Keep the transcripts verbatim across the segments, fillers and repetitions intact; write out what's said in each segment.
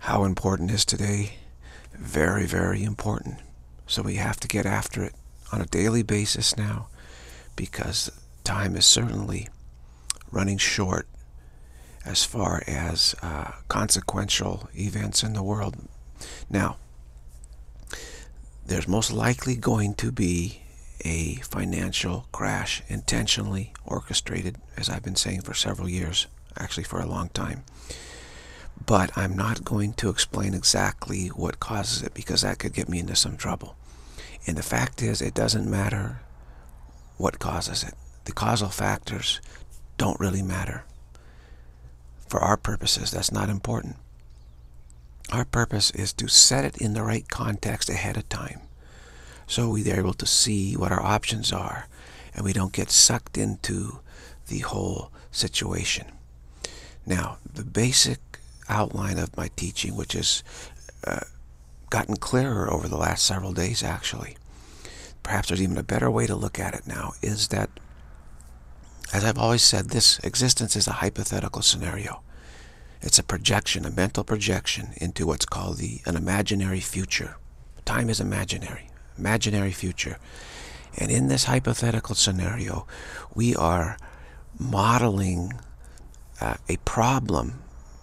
How important is today? Very, very important. So we have to get after it on a daily basis now, because time is certainly running short as far as uh, consequential events in the world. Now, there's most likely going to be a financial crash, intentionally orchestrated, as I've been saying for several years, actually for a long time. But I'm not going to explain exactly what causes it, because that could get me into some trouble. And the fact is, it doesn't matter what causes it. The causal factors don't really matter. For our purposes, that's not important. Our purpose is to set it in the right context ahead of time, so we're able to see what our options are, and we don't get sucked into the whole situation. Now, the basic outline of my teaching, which has uh, gotten clearer over the last several days actually, perhaps there's even a better way to look at it now, is that, as I've always said, this existence is a hypothetical scenario. It's a projection, a mental projection into what's called the an imaginary future. Time is imaginary, imaginary future. And in this hypothetical scenario, we are modeling uh, a problem,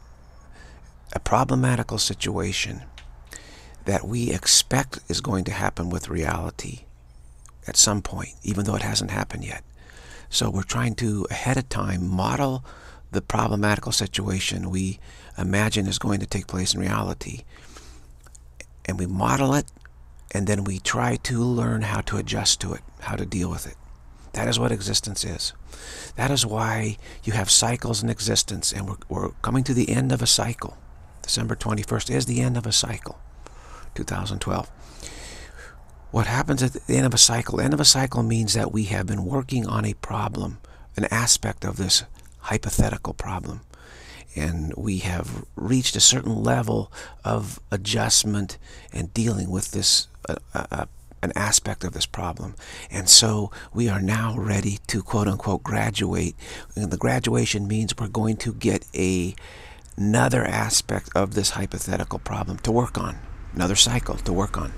a problematical situation that we expect is going to happen with reality at some point, even though it hasn't happened yet. So we're trying to, ahead of time, model the problematical situation we imagine is going to take place in reality. And we model it, and then we try to learn how to adjust to it, how to deal with it. That is what existence is. That is why you have cycles in existence, and we're, we're coming to the end of a cycle. December twenty-first is the end of a cycle, two thousand twelve. What happens at the end of a cycle? The end of a cycle means that we have been working on a problem, an aspect of this hypothetical problem, and we have reached a certain level of adjustment and dealing with this uh, uh, an aspect of this problem. And so we are now ready to quote-unquote graduate, and the graduation means we're going to get a another aspect of this hypothetical problem to work on, another cycle to work on.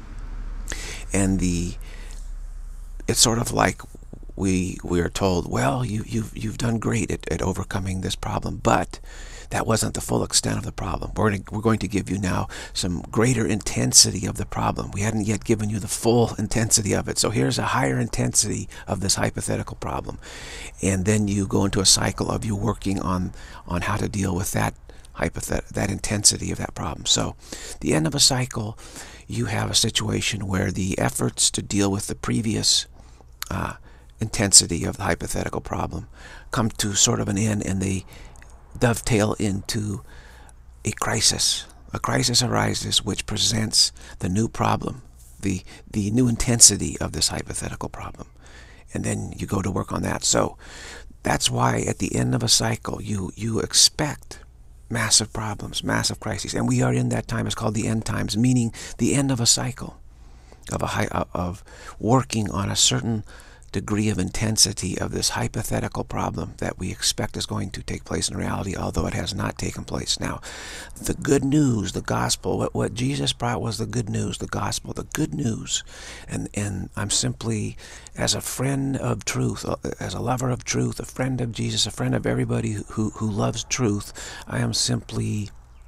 And the it's sort of like we we are told, well, you you've you've done great at, at overcoming this problem, but that wasn't the full extent of the problem. We're going to, we're going to give you now some greater intensity of the problem. We hadn't yet given you the full intensity of it. So here's a higher intensity of this hypothetical problem. And then you go into a cycle of you working on, on how to deal with that hypothet that intensity of that problem. So the end of a cycle, you have a situation where the efforts to deal with the previous uh, intensity of the hypothetical problem come to sort of an end, and they dovetail into a crisis. A crisis arises which presents the new problem, the the new intensity of this hypothetical problem, and then you go to work on that. So that's why at the end of a cycle you you expect massive problems, massive crises, and we are in that time. It's called the end times, meaning the end of a cycle of a high, of working on a certain degree of intensity of this hypothetical problem that we expect is going to take place in reality, although it has not taken place. Now, the good news, the gospel, what, what Jesus brought was the good news, the gospel, the good news. And, and I'm simply, as a friend of truth, as a lover of truth, a friend of Jesus, a friend of everybody who, who loves truth, I am simply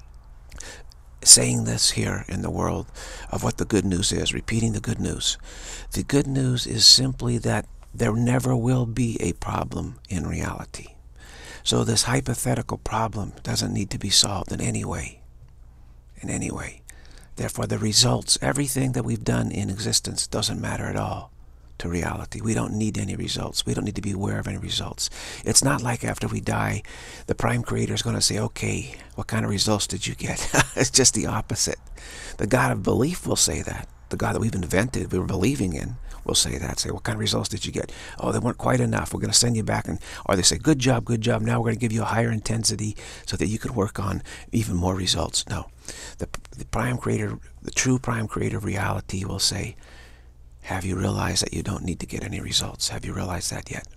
saying this here in the world of what the good news is, repeating the good news. The good news is simply that there never will be a problem in reality. So this hypothetical problem doesn't need to be solved in any way, in any way. Therefore, the results, everything that we've done in existence doesn't matter at all to reality. We don't need any results. We don't need to be aware of any results. It's not like after we die, the Prime Creator is going to say, okay, what kind of results did you get? It's just the opposite. The God of belief will say that. The God that we've invented, we were believing in, will say that. Say, what kind of results did you get? Oh, they weren't quite enough. We're going to send you back. And or they say, good job, good job. Now we're going to give you a higher intensity so that you can work on even more results. No. The, the Prime Creator, the true Prime Creator of reality will say, have you realized that you don't need to get any results? Have you realized that yet?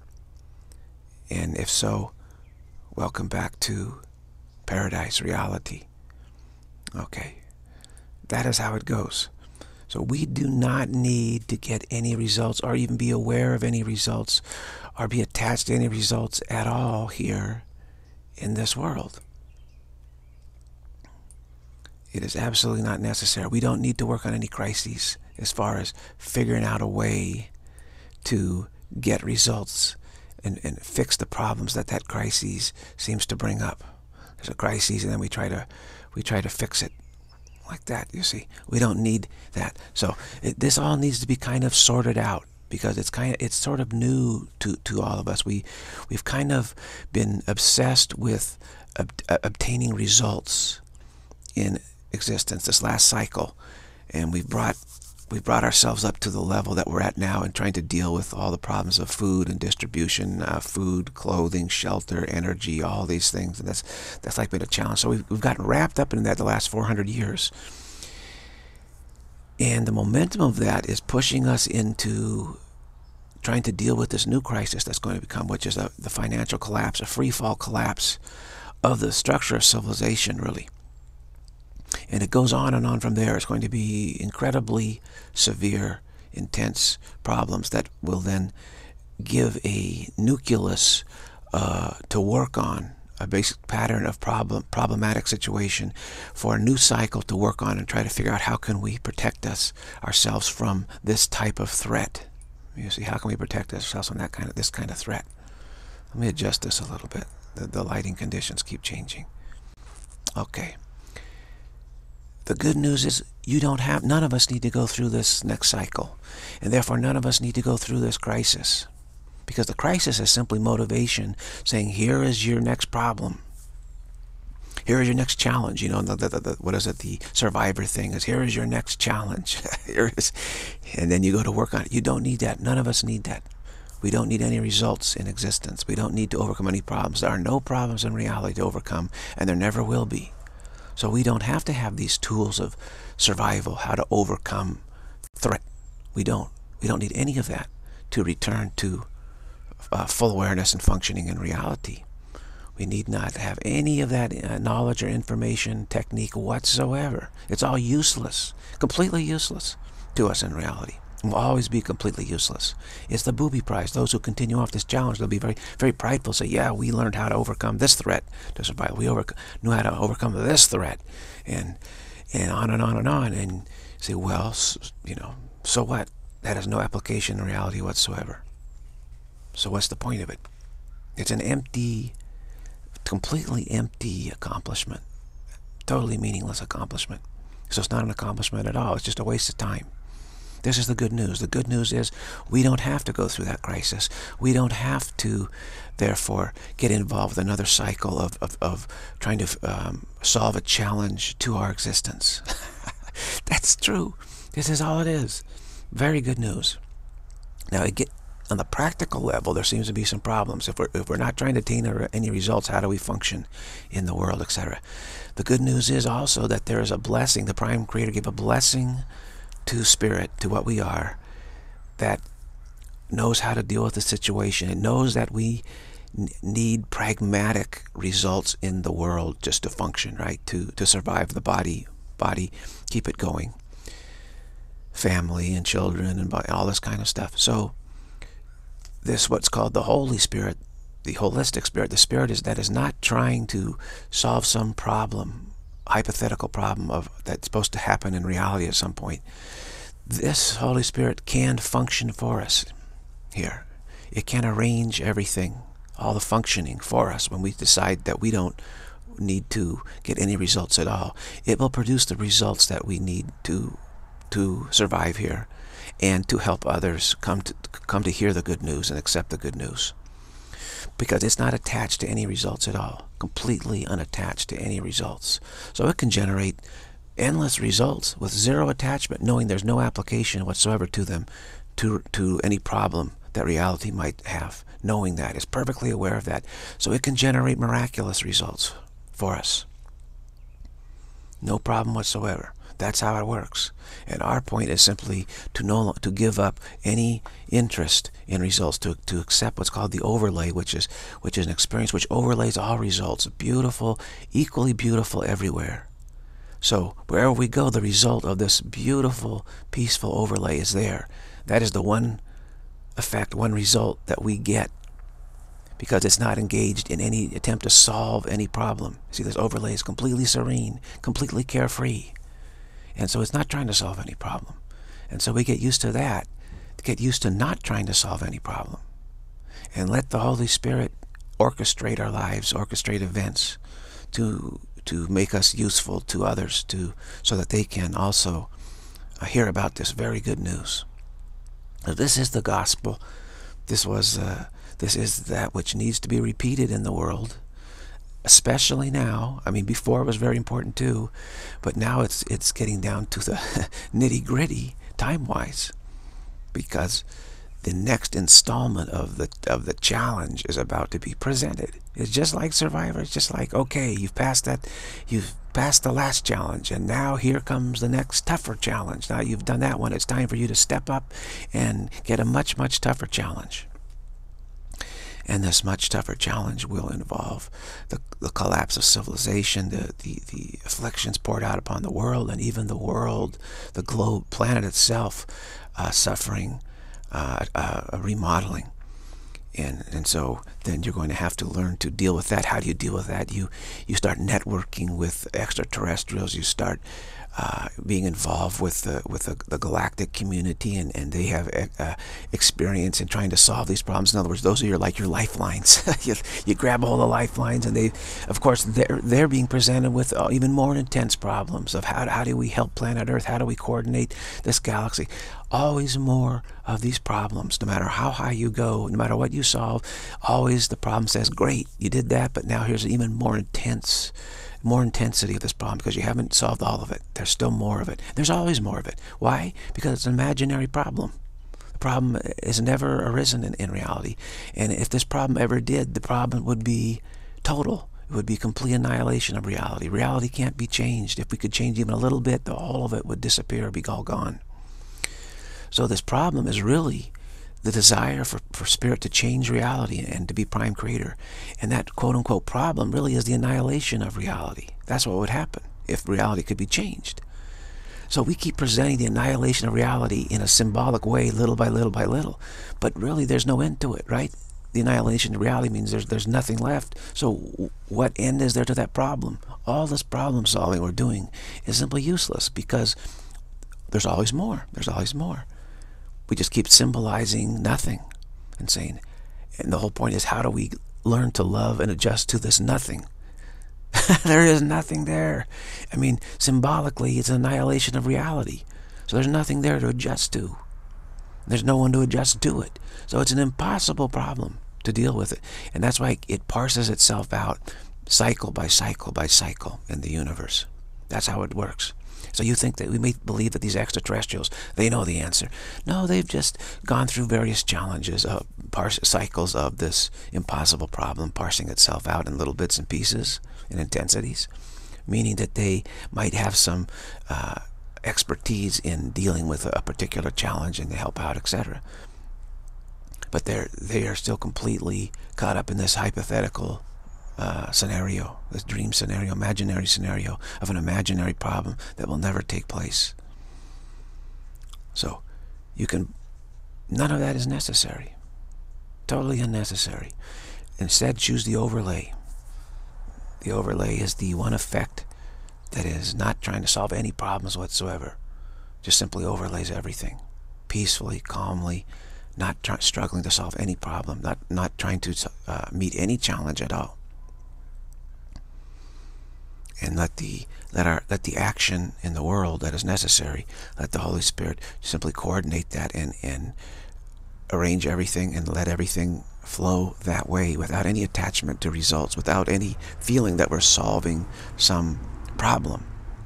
And if so, welcome back to paradise reality. Okay, that is how it goes. So we do not need to get any results or even be aware of any results or be attached to any results at all here in this world. It is absolutely not necessary. We don't need to work on any crises as far as figuring out a way to get results and, and fix the problems that that crisis seems to bring up. There's a crisis and then we try to we try to fix it like that, you see. We don't need that. So it, this all needs to be kind of sorted out because it's kind of it's sort of new to, to all of us. We we've kind of been obsessed with ob obtaining results in existence this last cycle, and we've brought we've brought ourselves up to the level that we're at now and trying to deal with all the problems of food and distribution, uh, food, clothing, shelter, energy, all these things, and that's that's like been a challenge. So we've, we've gotten wrapped up in that the last four hundred years, and the momentum of that is pushing us into trying to deal with this new crisis that's going to become, which is a, the financial collapse, a free fall collapse of the structure of civilization, really. And it goes on and on from there. It's going to be incredibly severe, intense problems that will then give a nucleus uh, to work on, a basic pattern of problem, problematic situation for a new cycle to work on and try to figure out how can we protect us ourselves from this type of threat. You see, how can we protect ourselves from that kind of this kind of threat? Let me adjust this a little bit. The, the lighting conditions keep changing. Okay. The good news is you don't have, none of us need to go through this next cycle. And therefore none of us need to go through this crisis. Because the crisis is simply motivation saying, here is your next problem. Here is your next challenge. You know, the, the, the, what is it? The survivor thing is, here is your next challenge. Here is, and then you go to work on it. You don't need that. None of us need that. We don't need any results in existence. We don't need to overcome any problems. There are no problems in reality to overcome, and there never will be. So we don't have to have these tools of survival, how to overcome threat. We don't. We don't need any of that to return to uh, full awareness and functioning in reality. We need not have any of that uh, knowledge or information, technique whatsoever. It's all useless, completely useless to us in reality. It will always be completely useless. It's the booby prize. Those who continue off this challenge, they'll be very, very prideful. Say, yeah, we learned how to overcome this threat to survive. We over, knew how to overcome this threat, and and on and on and on. And say, well, you know, so what? That has no application in reality whatsoever. So what's the point of it? It's an empty, completely empty accomplishment. Totally meaningless accomplishment. So it's not an accomplishment at all. It's just a waste of time. This is the good news. The good news is we don't have to go through that crisis. We don't have to, therefore, get involved with another cycle of, of, of trying to um, solve a challenge to our existence. That's true. This is all it is. Very good news. Now, it get, on the practical level, there seems to be some problems. If we're, if we're not trying to attain any results, how do we function in the world, et cetera? The good news is also that there is a blessing. The Prime Creator gave a blessing to Spirit, to what we are, that knows how to deal with the situation. It knows that we need pragmatic results in the world just to function, right? To to survive the body, body, keep it going. Family and children and all this kind of stuff. So this, what's called the Holy Spirit, the holistic spirit, the spirit is that is not trying to solve some problem, hypothetical problem of that's supposed to happen in reality at some point. This Holy Spirit can function for us here. It can arrange everything, all the functioning for us when we decide that we don't need to get any results at all. It will produce the results that we need to to survive here and to help others come to come to hear the good news and accept the good news. Because it's not attached to any results at all, completely unattached to any results. So it can generate endless results with zero attachment, knowing there's no application whatsoever to them, to, to any problem that reality might have. Knowing that, it's perfectly aware of that. So it can generate miraculous results for us. No problem whatsoever. That's how it works. And our point is simply to no, to give up any interest in results, to, to accept what's called the overlay, which is which is an experience which overlays all results, beautiful, equally beautiful everywhere. So wherever we go, the result of this beautiful, peaceful overlay is there. That is the one effect, one result that we get, because it's not engaged in any attempt to solve any problem. See, this overlay is completely serene, completely carefree. And so it's not trying to solve any problem. And so we get used to that, get used to not trying to solve any problem. And let the Holy Spirit orchestrate our lives, orchestrate events to to make us useful to others, to so that they can also uh, hear about this very good news. Now, this is the gospel. This was uh, this is that which needs to be repeated in the world, especially now. I mean, before it was very important too, but now it's it's getting down to the nitty-gritty time-wise, because the next installment of the of the challenge is about to be presented. It's just like Survivor. It's just like, okay, you've passed that, you've passed the last challenge, and now here comes the next tougher challenge. Now you've done that one. It's time for you to step up and get a much, much tougher challenge. And this much tougher challenge will involve the, the collapse of civilization, the, the, the afflictions poured out upon the world, and even the world, the globe, planet itself, uh, suffering uh, uh, a remodeling. And, and so then you're going to have to learn to deal with that. How do you deal with that? You, you start networking with extraterrestrials. You start uh, being involved with the, with the, the galactic community, and, and they have uh, experience in trying to solve these problems. In other words, those are your like your lifelines. you, you grab all the lifelines, and they, of course, they're they're being presented with uh, even more intense problems of how how do we help planet Earth? How do we coordinate this galaxy? Always more of these problems. No matter how high you go, no matter what you solve, always the problem says, "Great, you did that, but now here's even more intense." more intensity of this problem, because you haven't solved all of it. There's still more of it. There's always more of it. Why? Because it's an imaginary problem. The problem has never arisen in, in reality. And if this problem ever did, the problem would be total. It would be complete annihilation of reality. Reality can't be changed. If we could change even a little bit, the, all of it would disappear, be all gone. So this problem is really the desire for, for spirit to change reality and to be prime creator. And that quote-unquote problem really is the annihilation of reality. That's what would happen if reality could be changed. So we keep presenting the annihilation of reality in a symbolic way, little by little by little. But really there's no end to it, right? The annihilation of reality means there's, there's nothing left. So what end is there to that problem? All this problem solving we're doing is simply useless, because there's always more. There's always more. We just keep symbolizing nothing and saying, and the whole point is, how do we learn to love and adjust to this nothing? There is nothing there. I mean, symbolically, it's an annihilation of reality. So there's nothing there to adjust to. There's no one to adjust to it. So it's an impossible problem to deal with it. And that's why it parses itself out cycle by cycle by cycle in the universe. That's how it works. So you think that we may believe that these extraterrestrials, they know the answer. No, they've just gone through various challenges, uh, parse cycles of this impossible problem, parsing itself out in little bits and pieces and intensities, meaning that they might have some uh, expertise in dealing with a particular challenge and they help out, et cetera. But they're they are still completely caught up in this hypothetical Uh, scenario, this dream scenario, imaginary scenario of an imaginary problem that will never take place. So you can, none of that is necessary. Totally unnecessary. Instead, choose the overlay. The overlay is the one effect that is not trying to solve any problems whatsoever. Just simply overlays everything. Peacefully, calmly, not try, struggling to solve any problem, not, not trying to uh, meet any challenge at all. And let the let our let the action in the world that is necessary, let the Holy Spirit simply coordinate that and and arrange everything and let everything flow that way, without any attachment to results, without any feeling that we're solving some problem.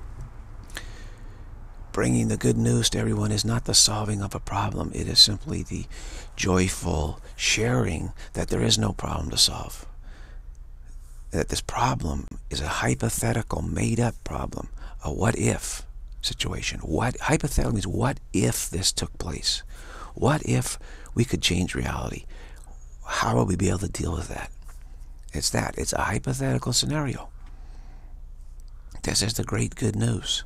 Bringing the good news to everyone is not the solving of a problem. It is simply the joyful sharing that there is no problem to solve. That this problem is a hypothetical, made-up problem, a what-if situation. What hypothetical means, what if this took place? What if we could change reality? How would we be able to deal with that? It's that. It's a hypothetical scenario. This is the great good news.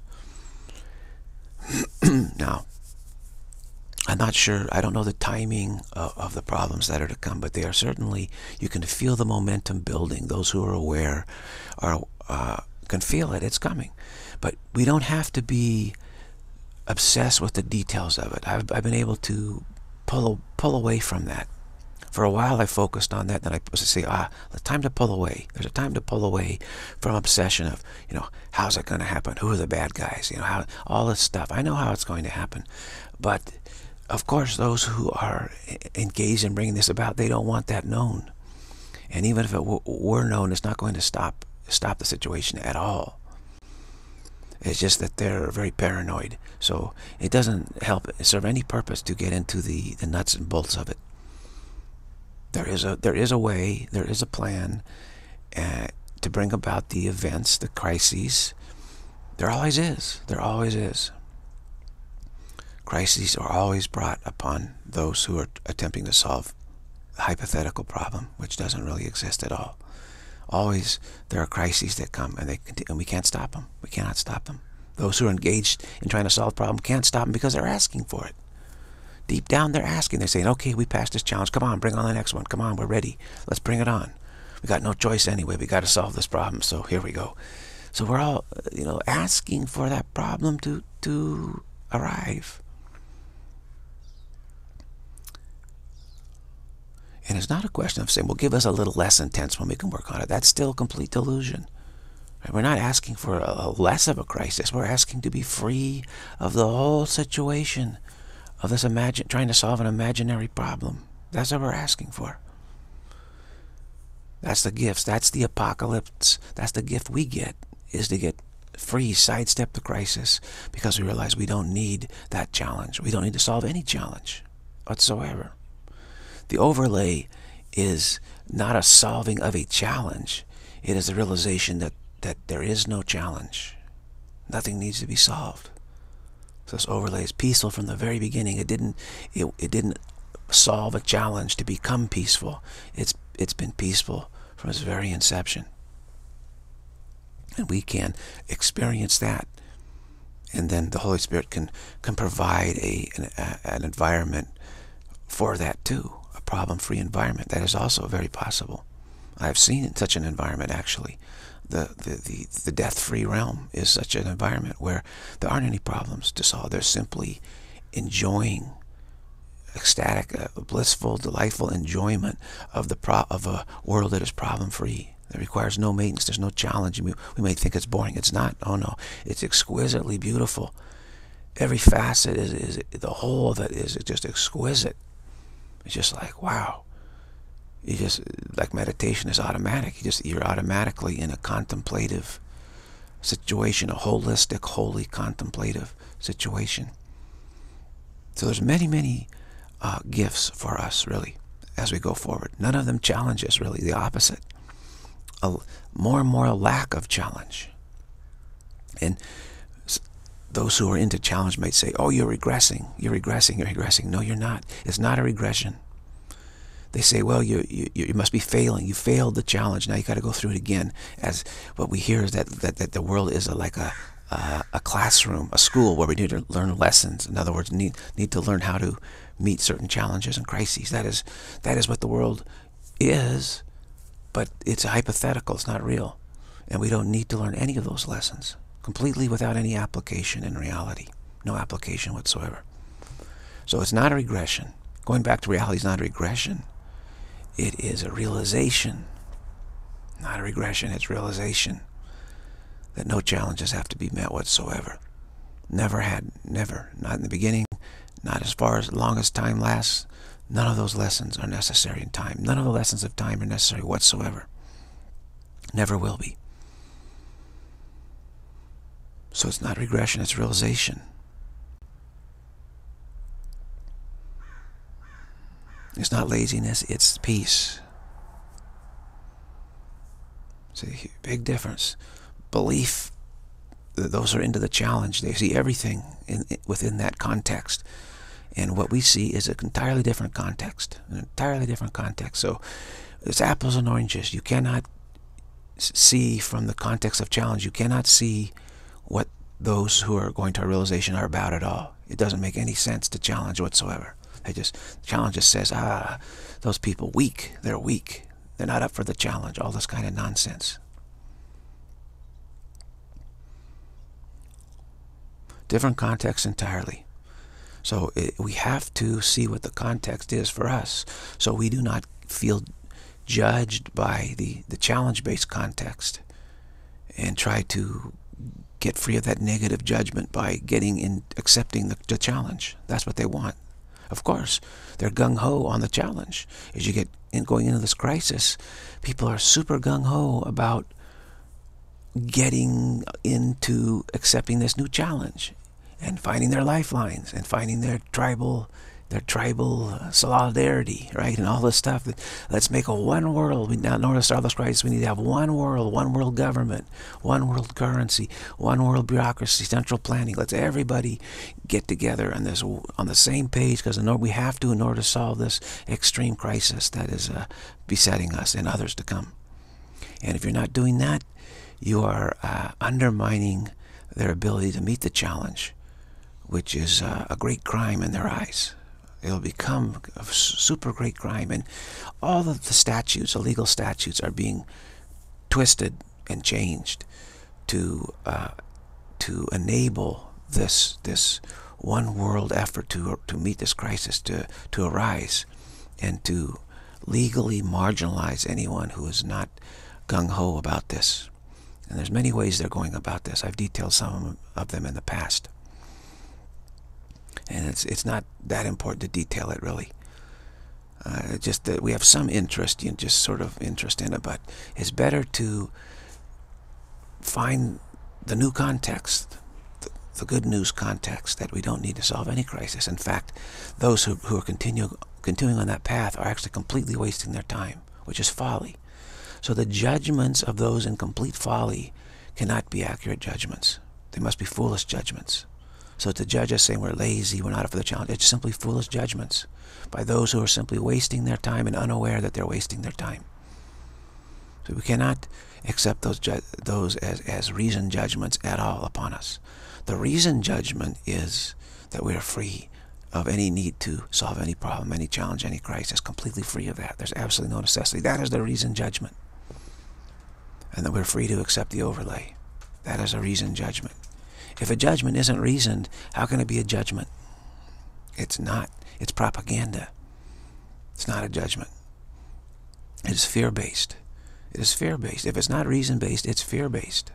Now, I'm not sure, I don't know the timing of, of the problems that are to come, but they are certainly, you can feel the momentum building. Those who are aware are uh, can feel it, it's coming. But we don't have to be obsessed with the details of it. I've, I've been able to pull, pull away from that. For a while I focused on that, then I was to say, ah, it's time to pull away. There's a time to pull away from obsession of, you know, how's it going to happen? Who are the bad guys? You know, how, all this stuff. I know how it's going to happen. But, of course, those who are engaged in bringing this about, they don't want that known. And even if it w were known, it's not going to stop, stop the situation at all. It's just that they're very paranoid. So it doesn't help serve any purpose to get into the, the nuts and bolts of it. There is a there is a way, there is a plan uh, to bring about the events, the crises. There always is. There always is. Crises are always brought upon those who are attempting to solve a hypothetical problem, which doesn't really exist at all. Always there are crises that come, and they continue, and we can't stop them. We cannot stop them. Those who are engaged in trying to solve a problem can't stop them because they're asking for it. Deep down, they're asking. They're saying, okay, we passed this challenge. Come on, bring on the next one. Come on, we're ready. Let's bring it on. We got no choice anyway. We got to solve this problem, so here we go. So we're all, you know, asking for that problem to, to arrive. And it's not a question of saying, well, give us a little less intense when we can work on it. That's still complete delusion. Right? We're not asking for a, a less of a crisis. We're asking to be free of the whole situation of this imagine trying to solve an imaginary problem. That's what we're asking for. That's the gifts. That's the apocalypse. That's the gift we get, is to get free, sidestep the crisis, because we realize we don't need that challenge. We don't need to solve any challenge whatsoever. The overlay is not a solving of a challenge. It is the realization that, that there is no challenge. Nothing needs to be solved. So this overlay is peaceful from the very beginning. It didn't it, it didn't solve a challenge to become peaceful. It's it's been peaceful from its very inception. And we can experience that. And then the Holy Spirit can can provide a an, a, an environment for that too. A problem-free environment. That is also very possible. I've seen such an environment actually. The, the, the, the death-free realm is such an environment where there aren't any problems to solve. They're simply enjoying ecstatic, uh, blissful, delightful enjoyment of the pro of a world that is problem-free. That requires no maintenance. There's no challenge. We, we may think it's boring. It's not. Oh no. It's exquisitely beautiful. Every facet is, is the whole of it is just exquisite. It's just like, wow. You just, like meditation is automatic. You just, you're automatically in a contemplative situation, a holistic, holy contemplative situation. So there's many, many uh, gifts for us, really, as we go forward. None of them challenge us, really. The opposite. A, more and more a lack of challenge. And those who are into challenge might say, oh, you're regressing. You're regressing. You're regressing. No, you're not. It's not a regression. They say, well, you, you you must be failing. You failed the challenge. Now you got to go through it again. As what we hear is that that, that the world is a, like a, a a classroom, a school where we need to learn lessons. In other words, need need to learn how to meet certain challenges and crises. That is that is what the world is, but it's hypothetical. It's not real, and we don't need to learn any of those lessons completely without any application in reality. No application whatsoever. So it's not a regression. Going back to reality is not a regression. It is a realization, not a regression. It's realization that no challenges have to be met whatsoever. Never had, never, not in the beginning, not as far as long as time lasts. None of those lessons are necessary in time. None of the lessons of time are necessary whatsoever. Never will be. So it's not regression, it's realization. It's not laziness, it's peace. It's a big difference. Belief, those who are into the challenge, they see everything in, within that context. And what we see is an entirely different context. An entirely different context. So it's apples and oranges. You cannot see from the context of challenge. You cannot see what those who are going to a realization are about at all. It doesn't make any sense to challenge whatsoever. They just, challenge just says, ah, those people weak, they're weak. They're not up for the challenge, all this kind of nonsense. Different context entirely. So it, we have to see what the context is for us, so we do not feel judged by the, the challenge-based context and try to get free of that negative judgment by getting in, accepting the, the challenge. That's what they want. Of course, they're gung-ho on the challenge. As you get in, going into this crisis, people are super gung-ho about getting into accepting this new challenge and finding their lifelines and finding their tribal their tribal uh, solidarity, right, and all this stuff. Let's make a one world. We now notice all this crisis. We need to have one world, one world government, one world currency, one world bureaucracy, central planning. Let's everybody get together on this on the same page, because we have to in order to solve this extreme crisis that is uh, besetting us and others to come. And if you're not doing that, you are uh, undermining their ability to meet the challenge, which is uh, a great crime in their eyes. It'll become a super great crime, and all of the statutes, the legal statutes, are being twisted and changed to uh, to enable this this one world effort to to meet this crisis to to arise, and to legally marginalize anyone who is not gung-ho about this. And there's many ways they're going about this. I've detailed some of them in the past. And it's it's not that important to detail it, really. Uh, just that we have some interest, you know, just sort of interest in it, but it's better to find the new context, the, the good news context, that we don't need to solve any crisis. In fact, those who, who are continue, continuing on that path are actually completely wasting their time, which is folly. So the judgments of those in complete folly cannot be accurate judgments. They must be foolish judgments. So to judge us saying we're lazy, we're not up for the challenge, it's simply foolish judgments by those who are simply wasting their time and unaware that they're wasting their time. So we cannot accept those those as, as reasoned judgments at all upon us. The reasoned judgment is that we are free of any need to solve any problem, any challenge, any crisis, completely free of that. There's absolutely no necessity. That is the reasoned judgment. And that we're free to accept the overlay. That is a reasoned judgment. If a judgment isn't reasoned, how can it be a judgment? It's not. It's propaganda. It's not a judgment. It is fear-based. It is fear-based. If it's not reason-based, it's fear-based.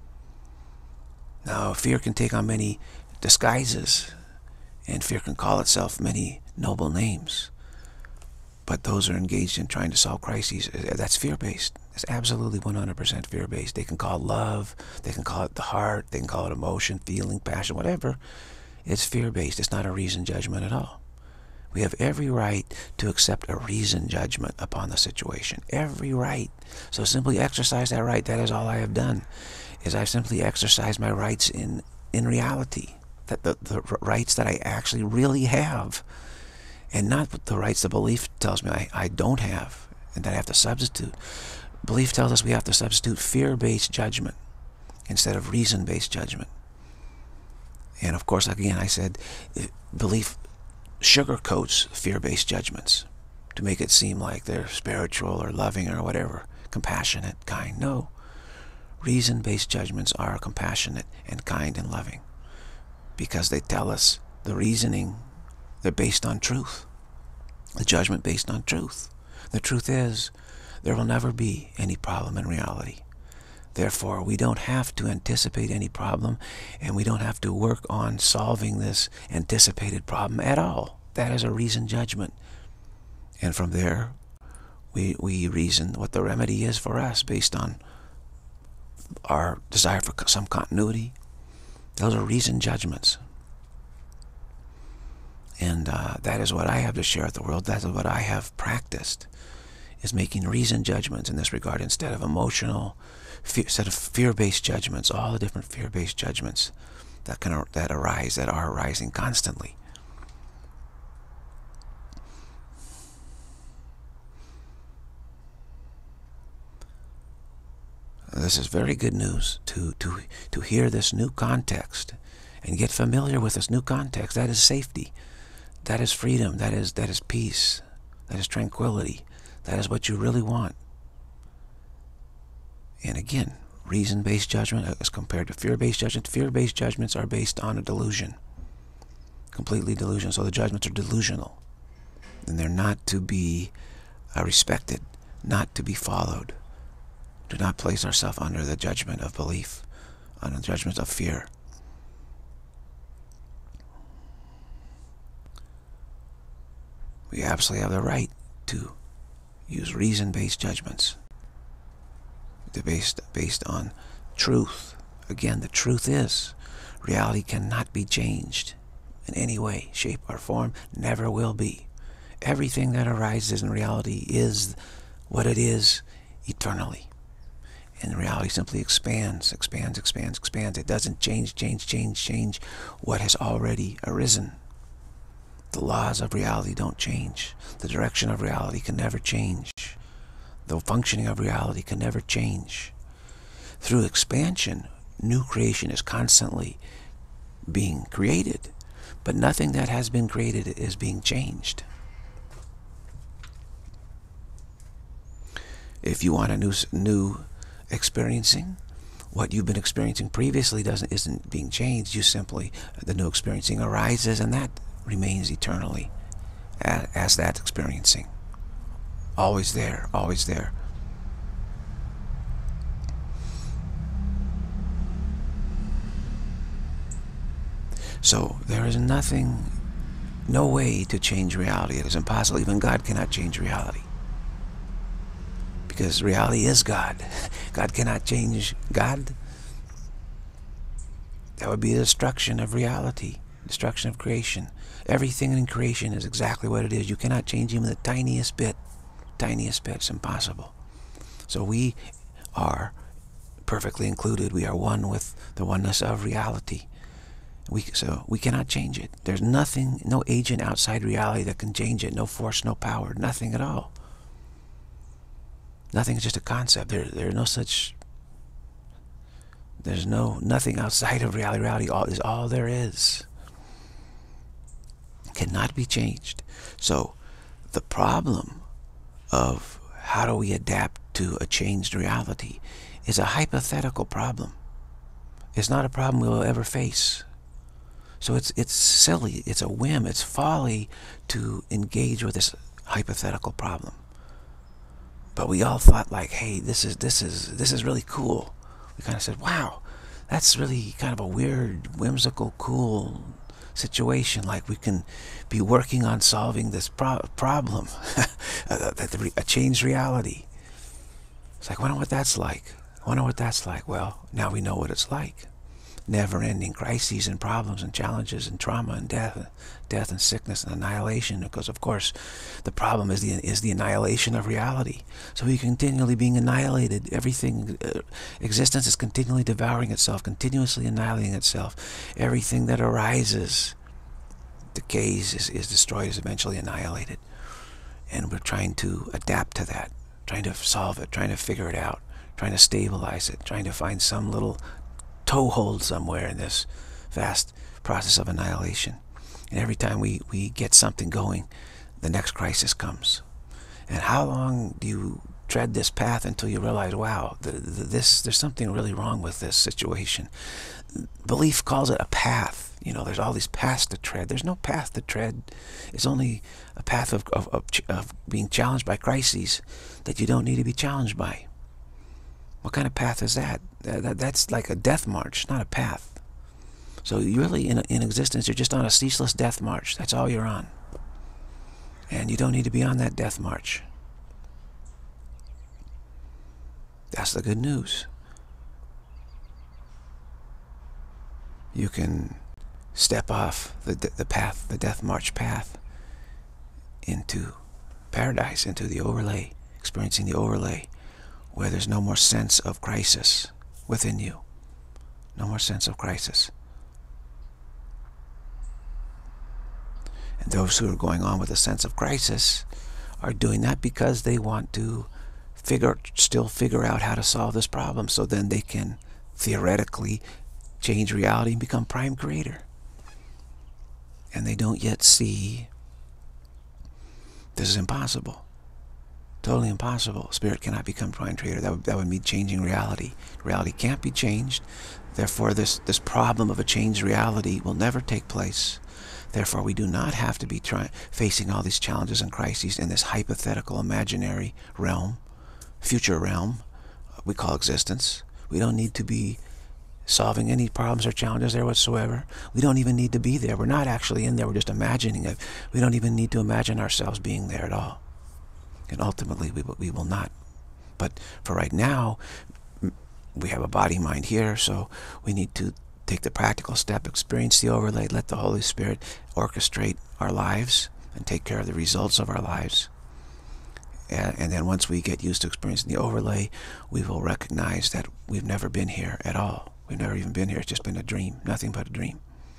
Now, fear can take on many disguises, and fear can call itself many noble names. But those are engaged in trying to solve crises. That's fear-based. It's absolutely one hundred percent fear-based. They can call it love. They can call it the heart. They can call it emotion, feeling, passion, whatever. It's fear-based. It's not a reasoned judgment at all. We have every right to accept a reasoned judgment upon the situation. Every right. So simply exercise that right. That is all I have done, is I've simply exercised my rights in, in reality. That the, the rights that I actually really have. And not the rights the belief tells me I, I don't have, and that I have to substitute. Belief tells us we have to substitute fear-based judgment instead of reason-based judgment. And of course, again, I said belief sugarcoats fear-based judgments to make it seem like they're spiritual or loving or whatever, compassionate, kind. No. Reason-based judgments are compassionate and kind and loving because they tell us the reasoning. They're based on truth. The judgment based on truth. The truth is, there will never be any problem in reality. Therefore, we don't have to anticipate any problem, and we don't have to work on solving this anticipated problem at all. That is a reasoned judgment. And from there, we, we reason what the remedy is for us based on our desire for some continuity. Those are reasoned judgments. And uh, that is what I have to share with the world. That is what I have practiced, is making reasoned judgments in this regard instead of emotional, fear, instead of fear-based judgments, all the different fear-based judgments that can that arise, that are arising constantly. This is very good news to, to, to hear this new context and get familiar with this new context. That is safety. That is freedom. That is, that is peace. That is tranquility. That is what you really want. And again, reason-based judgment as compared to fear-based judgment. Fear-based judgments are based on a delusion. Completely delusion. So the judgments are delusional. And they're not to be uh, respected, not to be followed. Do not place ourselves under the judgment of belief, under the judgment of fear. We absolutely have the right to use reason-based judgments. They're based, based on truth. Again, the truth is, reality cannot be changed in any way, shape, or form, never will be. Everything that arises in reality is what it is eternally. And reality simply expands, expands, expands, expands. It doesn't change, change, change, change what has already arisen. The laws of reality don't change. The direction of reality can never change. The functioning of reality can never change. Through expansion, new creation is constantly being created, but nothing that has been created is being changed. If you want a new, new experiencing, what you've been experiencing previously doesn't isn't being changed. You simply, the new experiencing arises, and that remains eternally as, as that experiencing. Always there, always there. So there is nothing, no way to change reality. It is impossible. Even God cannot change reality. Because reality is God. God cannot change God. That would be the destruction of reality, destruction of creation. Everything in creation is exactly what it is. You cannot change even the tiniest bit. Tiniest bit. It's impossible. So we are perfectly included. We are one with the oneness of reality. We, so we cannot change it. There's nothing, no agent outside reality that can change it. No force, no power, nothing at all. Nothing is just a concept. There, there are no such, there's no, nothing outside of reality. Reality all, is all there is. Cannot be changed. So the problem of how do we adapt to a changed reality is a hypothetical problem. It's not a problem we'll ever face. So it's, it's silly, it's a whim, it's folly to engage with this hypothetical problem. But we all thought like, hey, this is, this is, this is really cool. We kind of said, wow, that's really kind of a weird, whimsical, cool situation. Like we can be working on solving this pro problem, a changed reality. It's like, I wonder what that's like. I wonder what that's like. Well, now we know what it's like. Never-ending crises and problems and challenges and trauma and death, death and sickness and annihilation. Because of course, the problem is the is the annihilation of reality. So we continually being annihilated. Everything, uh, existence is continually devouring itself, continuously annihilating itself. Everything that arises, decays, is, is destroyed, is eventually annihilated. And we're trying to adapt to that, trying to solve it, trying to figure it out, trying to stabilize it, trying to find some little toehold somewhere in this vast process of annihilation. And every time we, we get something going, the next crisis comes. And how long do you tread this path until you realize, wow, the, the, this there's something really wrong with this situation? Belief calls it a path. You know, there's all these paths to tread. There's no path to tread. It's only a path of, of, of, of being challenged by crises that you don't need to be challenged by. What kind of path is that? That that's like a death march, not a path. So you really, in, in existence, you're just on a ceaseless death march. That's all you're on. And you don't need to be on that death march. That's the good news. You can step off the, the path, the death march path, into paradise, into the overlay, experiencing the overlay, where there's no more sense of crisis within you. No more sense of crisis. And those who are going on with a sense of crisis are doing that because they want to figure, still figure out how to solve this problem, so then they can theoretically change reality and become prime creator. And they don't yet see this is impossible. Totally impossible. Spirit cannot become prime creator. That would, that would mean changing reality. Reality can't be changed. Therefore, this, this problem of a changed reality will never take place. Therefore, we do not have to be try, facing all these challenges and crises in this hypothetical, imaginary realm, future realm we call existence. We don't need to be solving any problems or challenges there whatsoever. We don't even need to be there. We're not actually in there. We're just imagining it. We don't even need to imagine ourselves being there at all. And ultimately, we, we will not. But for right now, we have a body-mind here, so we need to take the practical step, experience the overlay, let the Holy Spirit orchestrate our lives and take care of the results of our lives. And, and then once we get used to experiencing the overlay, we will recognize that we've never been here at all. We've never even been here. It's just been a dream, nothing but a dream.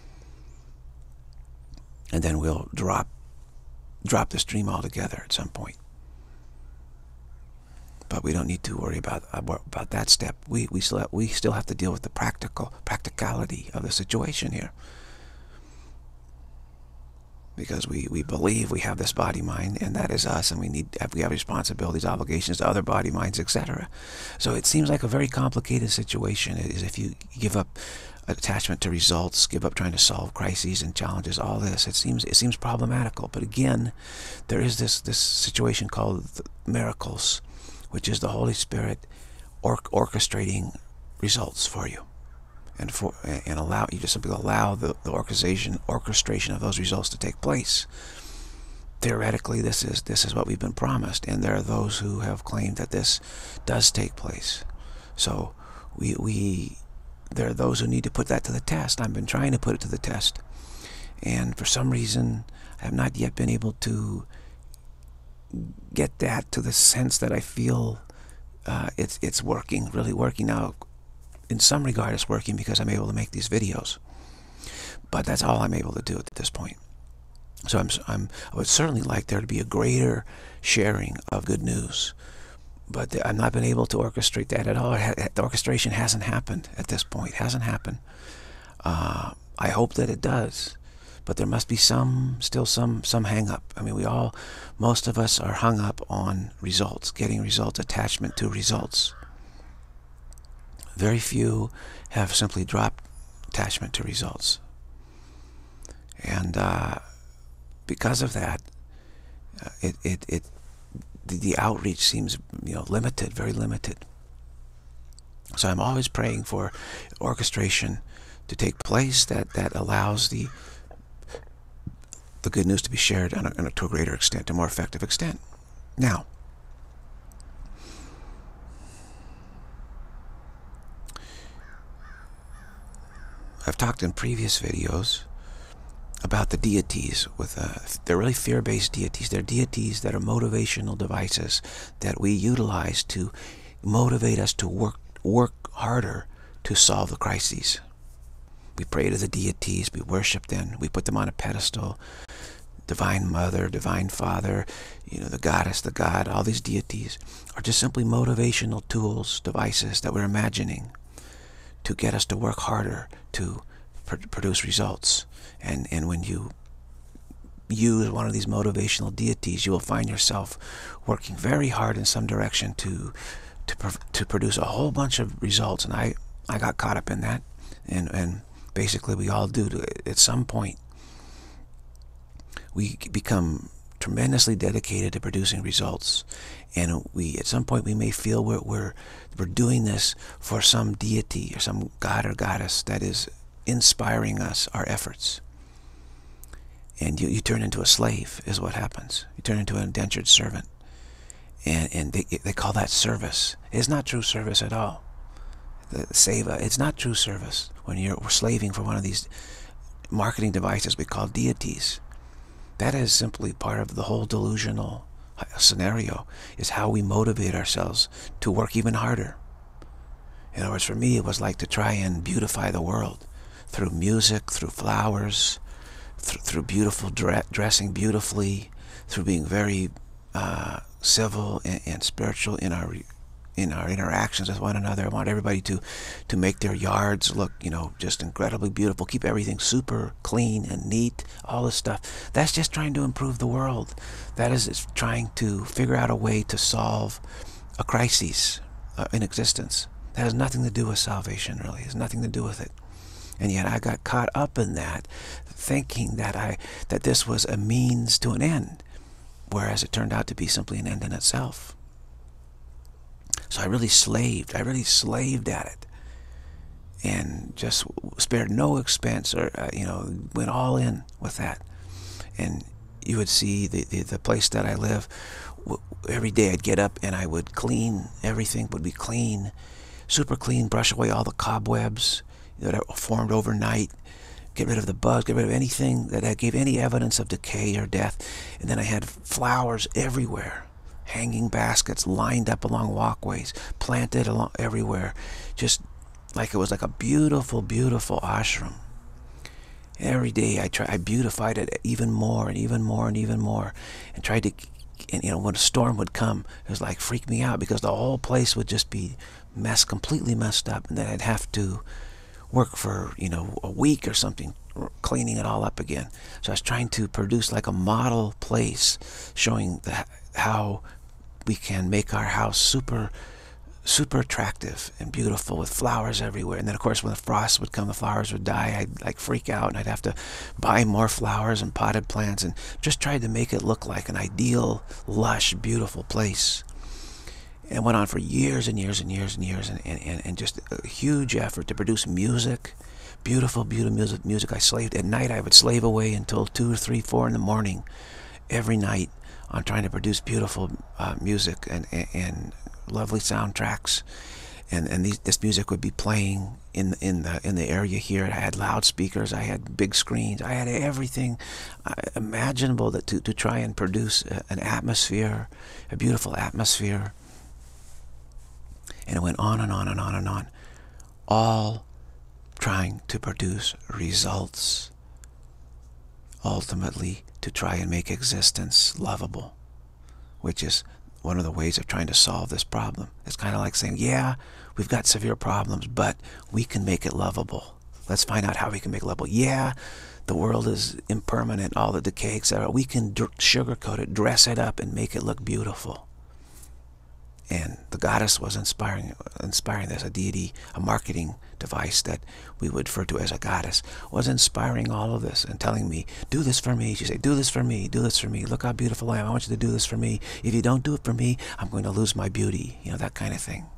And then we'll drop, drop this dream altogether at some point. But we don't need to worry about about that step. We we still have, we still have to deal with the practical practicality of the situation here, because we we believe we have this body mind, and that is us, and we need we have responsibilities, obligations to other body minds, et cetera. So it seems like a very complicated situation. It is if you give up attachment to results, give up trying to solve crises and challenges, all this. It seems it seems problematical. But again, there is this this situation called miracles, which is the Holy Spirit or orchestrating results for you, and for and allow you to simply allow the, the orchestration orchestration of those results to take place. Theoretically, this is this is what we've been promised, and there are those who have claimed that this does take place. So we we there are those who need to put that to the test. I've been trying to put it to the test, and for some reason, I have not yet been able to get that to the sense that I feel uh, it's it's working, really working now. In some regard, it's working because I'm able to make these videos, but that's all I'm able to do at this point. So I'm I'm I would certainly like there to be a greater sharing of good news, but I've not been able to orchestrate that at all. The orchestration hasn't happened at this point. It hasn't happened. Uh, I hope that it does. But there must be some, still some, some hang up. I mean, we all, most of us are hung up on results, getting results, attachment to results. Very few have simply dropped attachment to results. And uh, because of that, uh, it, it, it, the, the outreach seems, you know, limited, very limited. So I'm always praying for orchestration to take place that, that allows the the good news to be shared on a, on a, to a greater extent, to a more effective extent. Now, I've talked in previous videos about the deities. With uh, they're really fear-based deities. They're deities that are motivational devices that we utilize to motivate us to work work harder to solve the crises. We pray to the deities, we worship them, we put them on a pedestal. Divine Mother, Divine Father, you know, the Goddess, the God, all these deities are just simply motivational tools, devices that we're imagining to get us to work harder to pr produce results. And, and when you use one of these motivational deities, you will find yourself working very hard in some direction to to, pr to produce a whole bunch of results. And I, I got caught up in that. And, and basically we all do to, at some point. We become tremendously dedicated to producing results, and we at some point we may feel we're, we're, we're doing this for some deity or some god or goddess that is inspiring us, our efforts. And you, you turn into a slave is what happens. You turn into an indentured servant, and, and they, they call that service. It's not true service at all. The seva, it's not true service when you're slaving for one of these marketing devices we call deities. That is simply part of the whole delusional scenario, is how we motivate ourselves to work even harder. In other words, for me, it was like to try and beautify the world through music, through flowers, th through beautiful dre dressing beautifully, through being very uh, civil and, and spiritual in our in our interactions with one another. I want everybody to to make their yards look, you know, just incredibly beautiful. Keep everything super clean and neat. All this stuff. That's just trying to improve the world. That is it's trying to figure out a way to solve a crisis uh, in existence. That has nothing to do with salvation, really. It has nothing to do with it. And yet I got caught up in that, thinking that I that this was a means to an end, whereas it turned out to be simply an end in itself. So I really slaved. I really slaved at it, and just spared no expense, or uh, you know, went all in with that. And you would see the, the the place that I live. Every day I'd get up and I would clean. Everything would be clean, super clean. Brush away all the cobwebs that are formed overnight. Get rid of the bugs. Get rid of anything that gave any evidence of decay or death. And then I had flowers everywhere. Hanging baskets lined up along walkways, planted along everywhere, just like it was like a beautiful, beautiful ashram. Every day I try, I beautified it even more and even more and even more, and tried to, and you know, when a storm would come, it was like freak me out because the whole place would just be mess, completely messed up, and then I'd have to work for you know a week or something cleaning it all up again. So I was trying to produce like a model place, showing the, how we can make our house super, super attractive and beautiful with flowers everywhere. And then, of course, when the frost would come, the flowers would die. I'd like freak out, and I'd have to buy more flowers and potted plants, and just tried to make it look like an ideal, lush, beautiful place. And it went on for years and years and years and years, and, and, and just a huge effort to produce music, beautiful, beautiful music. Music. I slaved at night. I would slave away until two or three, four in the morning, every night, on trying to produce beautiful uh, music and, and and lovely soundtracks, and and these, this music would be playing in in the in the area here. I had loudspeakers, I had big screens, I had everything uh, imaginable that to to try and produce a, an atmosphere, a beautiful atmosphere. And it went on and on and on and on, all trying to produce results, ultimately to try and make existence lovable, which is one of the ways of trying to solve this problem. It's kind of like saying, yeah, we've got severe problems, but we can make it lovable. Let's find out how we can make it lovable. Yeah, the world is impermanent, all the decay, et cetera. We can sugarcoat it, dress it up, and make it look beautiful. And the goddess was inspiring, inspiring this, a deity, a marketing device that we would refer to as a goddess, was inspiring all of this and telling me, do this for me. She said, do this for me, do this for me. Look how beautiful I am. I want you to do this for me. If you don't do it for me, I'm going to lose my beauty. You know, that kind of thing.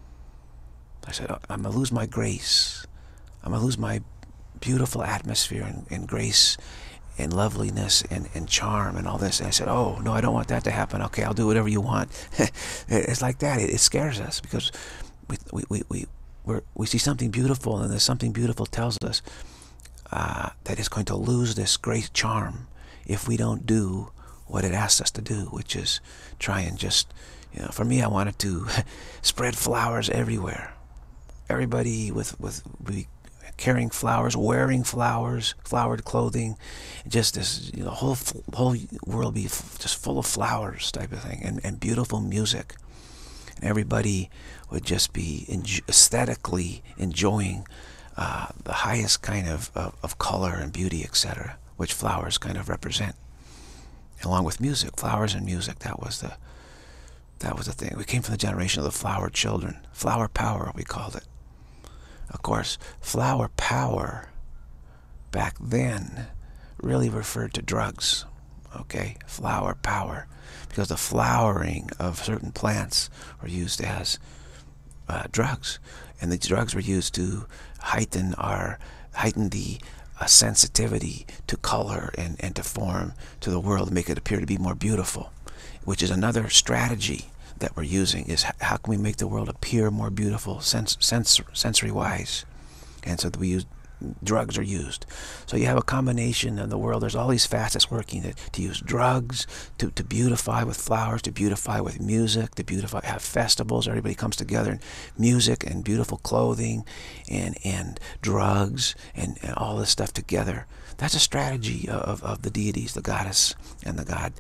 I said, I'm going to lose my grace. I'm going to lose my beautiful atmosphere and, and grace and loveliness and, and charm and all this. And I said, oh, no, I don't want that to happen. Okay, I'll do whatever you want. It's like that. It, it scares us because we, we, we, we, we're, we see something beautiful, and there's something beautiful tells us uh, that it's going to lose this great charm if we don't do what it asks us to do, which is try and just, you know, for me, I wanted to spread flowers everywhere. Everybody with, with, we, carrying flowers, wearing flowers, flowered clothing, just this, you know, whole whole world be just full of flowers type of thing, and, and beautiful music. And everybody would just be enjo aesthetically enjoying uh, the highest kind of, of, of color and beauty, et cetera, which flowers kind of represent. Along with music, flowers and music, that was the that was the thing. We came from the generation of the flower children. Flower power, we called it. Of course, flower power back then really referred to drugs, okay? Flower power, because the flowering of certain plants were used as uh, drugs, and the drugs were used to heighten our, heighten the uh, sensitivity to color and, and to form to the world, make it appear to be more beautiful, which is another strategy that we're using, is how can we make the world appear more beautiful sens sens sensory-wise. And so we use, drugs are used. So you have a combination in the world. There's all these facets working to, to use drugs, to, to beautify with flowers, to beautify with music, to beautify, have festivals, everybody comes together, and music and beautiful clothing and, and drugs and, and all this stuff together. That's a strategy of, of the deities, the goddess and the god,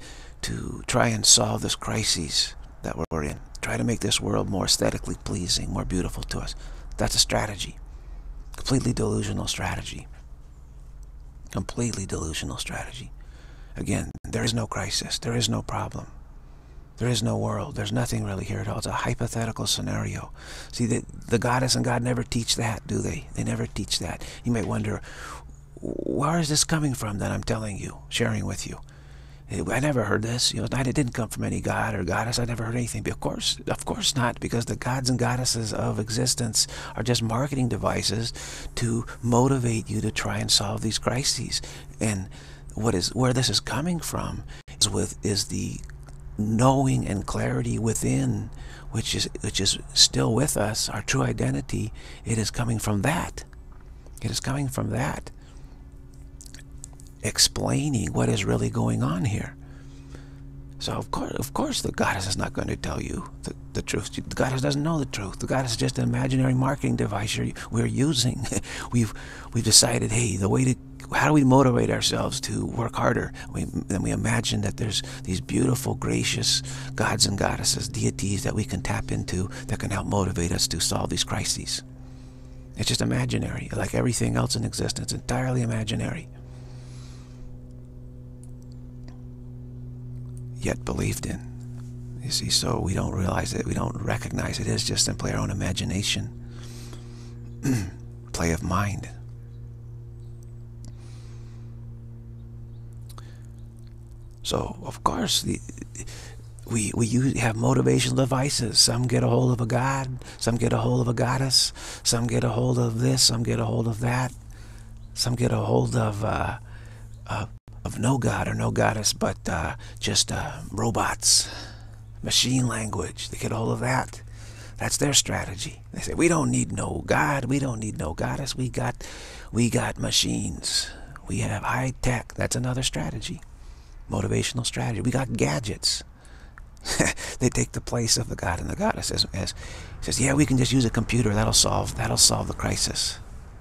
to try and solve this crisis that we're in. Try to make this world more aesthetically pleasing, more beautiful to us. That's a strategy. Completely delusional strategy. Completely delusional strategy. Again, there is no crisis. There is no problem. There is no world. There's nothing really here at all. It's a hypothetical scenario. See, the, the goddess and God never teach that, do they? They never teach that. You might wonder, where is this coming from that I'm telling you, sharing with you? I never heard this. You know, it didn't come from any god or goddess. I never heard anything. But of course, of course not, because the gods and goddesses of existence are just marketing devices to motivate you to try and solve these crises. And what is where this is coming from is with is the knowing and clarity within, which is which is still with us, our true identity. It is coming from that. It is coming from that. Explaining what is really going on here. So of course, of course, the goddess is not going to tell you the, the truth. The goddess doesn't know the truth. The goddess is just an imaginary marketing device we're using. we've we've decided, hey, the way to how do we motivate ourselves to work harder? We, then we imagine that there's these beautiful, gracious gods and goddesses, deities that we can tap into that can help motivate us to solve these crises. It's just imaginary, like everything else in existence, entirely imaginary. Yet believed in. You see, so we don't realize it, we don't recognize it is just simply our own imagination. Play of mind. So, of course, the, we, we use, have motivational devices. Some get a hold of a god, some get a hold of a goddess, some get a hold of this, some get a hold of that, some get a hold of uh, uh, of no god or no goddess, but uh, just uh, robots, machine language. They get a hold of that. That's their strategy. They say, we don't need no god, we don't need no goddess, we got, we got machines. We have high tech. That's another strategy. Motivational strategy. We got gadgets. They take the place of the god and the goddess. As, as says, yeah, we can just use a computer. That'll solve. That'll solve the crisis.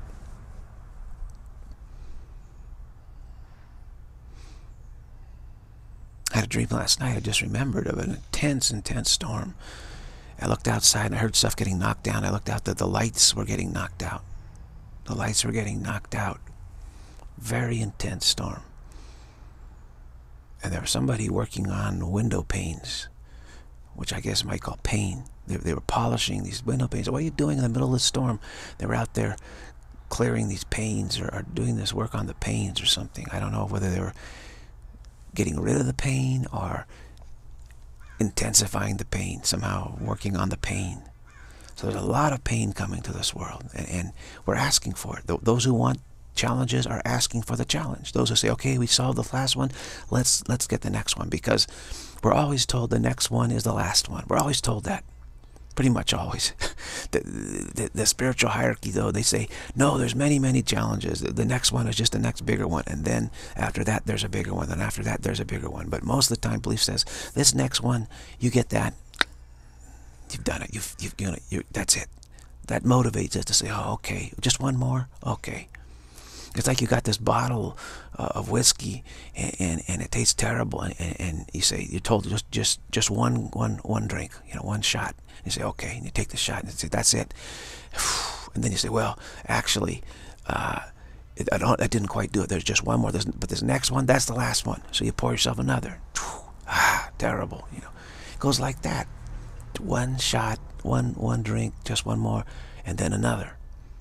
I had a dream last night. I just remembered of an intense, intense storm. I looked outside and I heard stuff getting knocked down. I looked out that the lights were getting knocked out. The lights were getting knocked out. Very intense storm. And there was somebody working on window panes, which I guess you might call paint. They, they were polishing these window panes. What are you doing in the middle of the storm? They were out there clearing these panes, or, or doing this work on the panes or something. I don't know whether they were getting rid of the pain or intensifying the pain, somehow working on the pain. So there's a lot of pain coming to this world, and, and we're asking for it. Th those who want challenges are asking for the challenge. Those who say, okay, we solved the last one, let's let's get the next one, because we're always told the next one is the last one. We're always told that. Pretty much always. the, the, the spiritual hierarchy, though, they say, no, there's many, many challenges. The, the next one is just the next bigger one. And then after that, there's a bigger one. Then after that, there's a bigger one. But most of the time, belief says, this next one, you get that, you've done it. You've, you've, you know, you, that's it. That motivates us to say, oh, okay, just one more? Okay. It's like you got this bottle uh, of whiskey, and, and and it tastes terrible, and, and, and you say, you're told just just just one one one drink, you know, one shot. And you say, okay, and you take the shot, and you say, that's it. And then you say, well, actually, uh, it, I don't, I didn't quite do it. There's just one more, there's, but this next one, that's the last one. So you pour yourself another. Ah, terrible, you know. It goes like that. One shot, one one drink, just one more, and then another.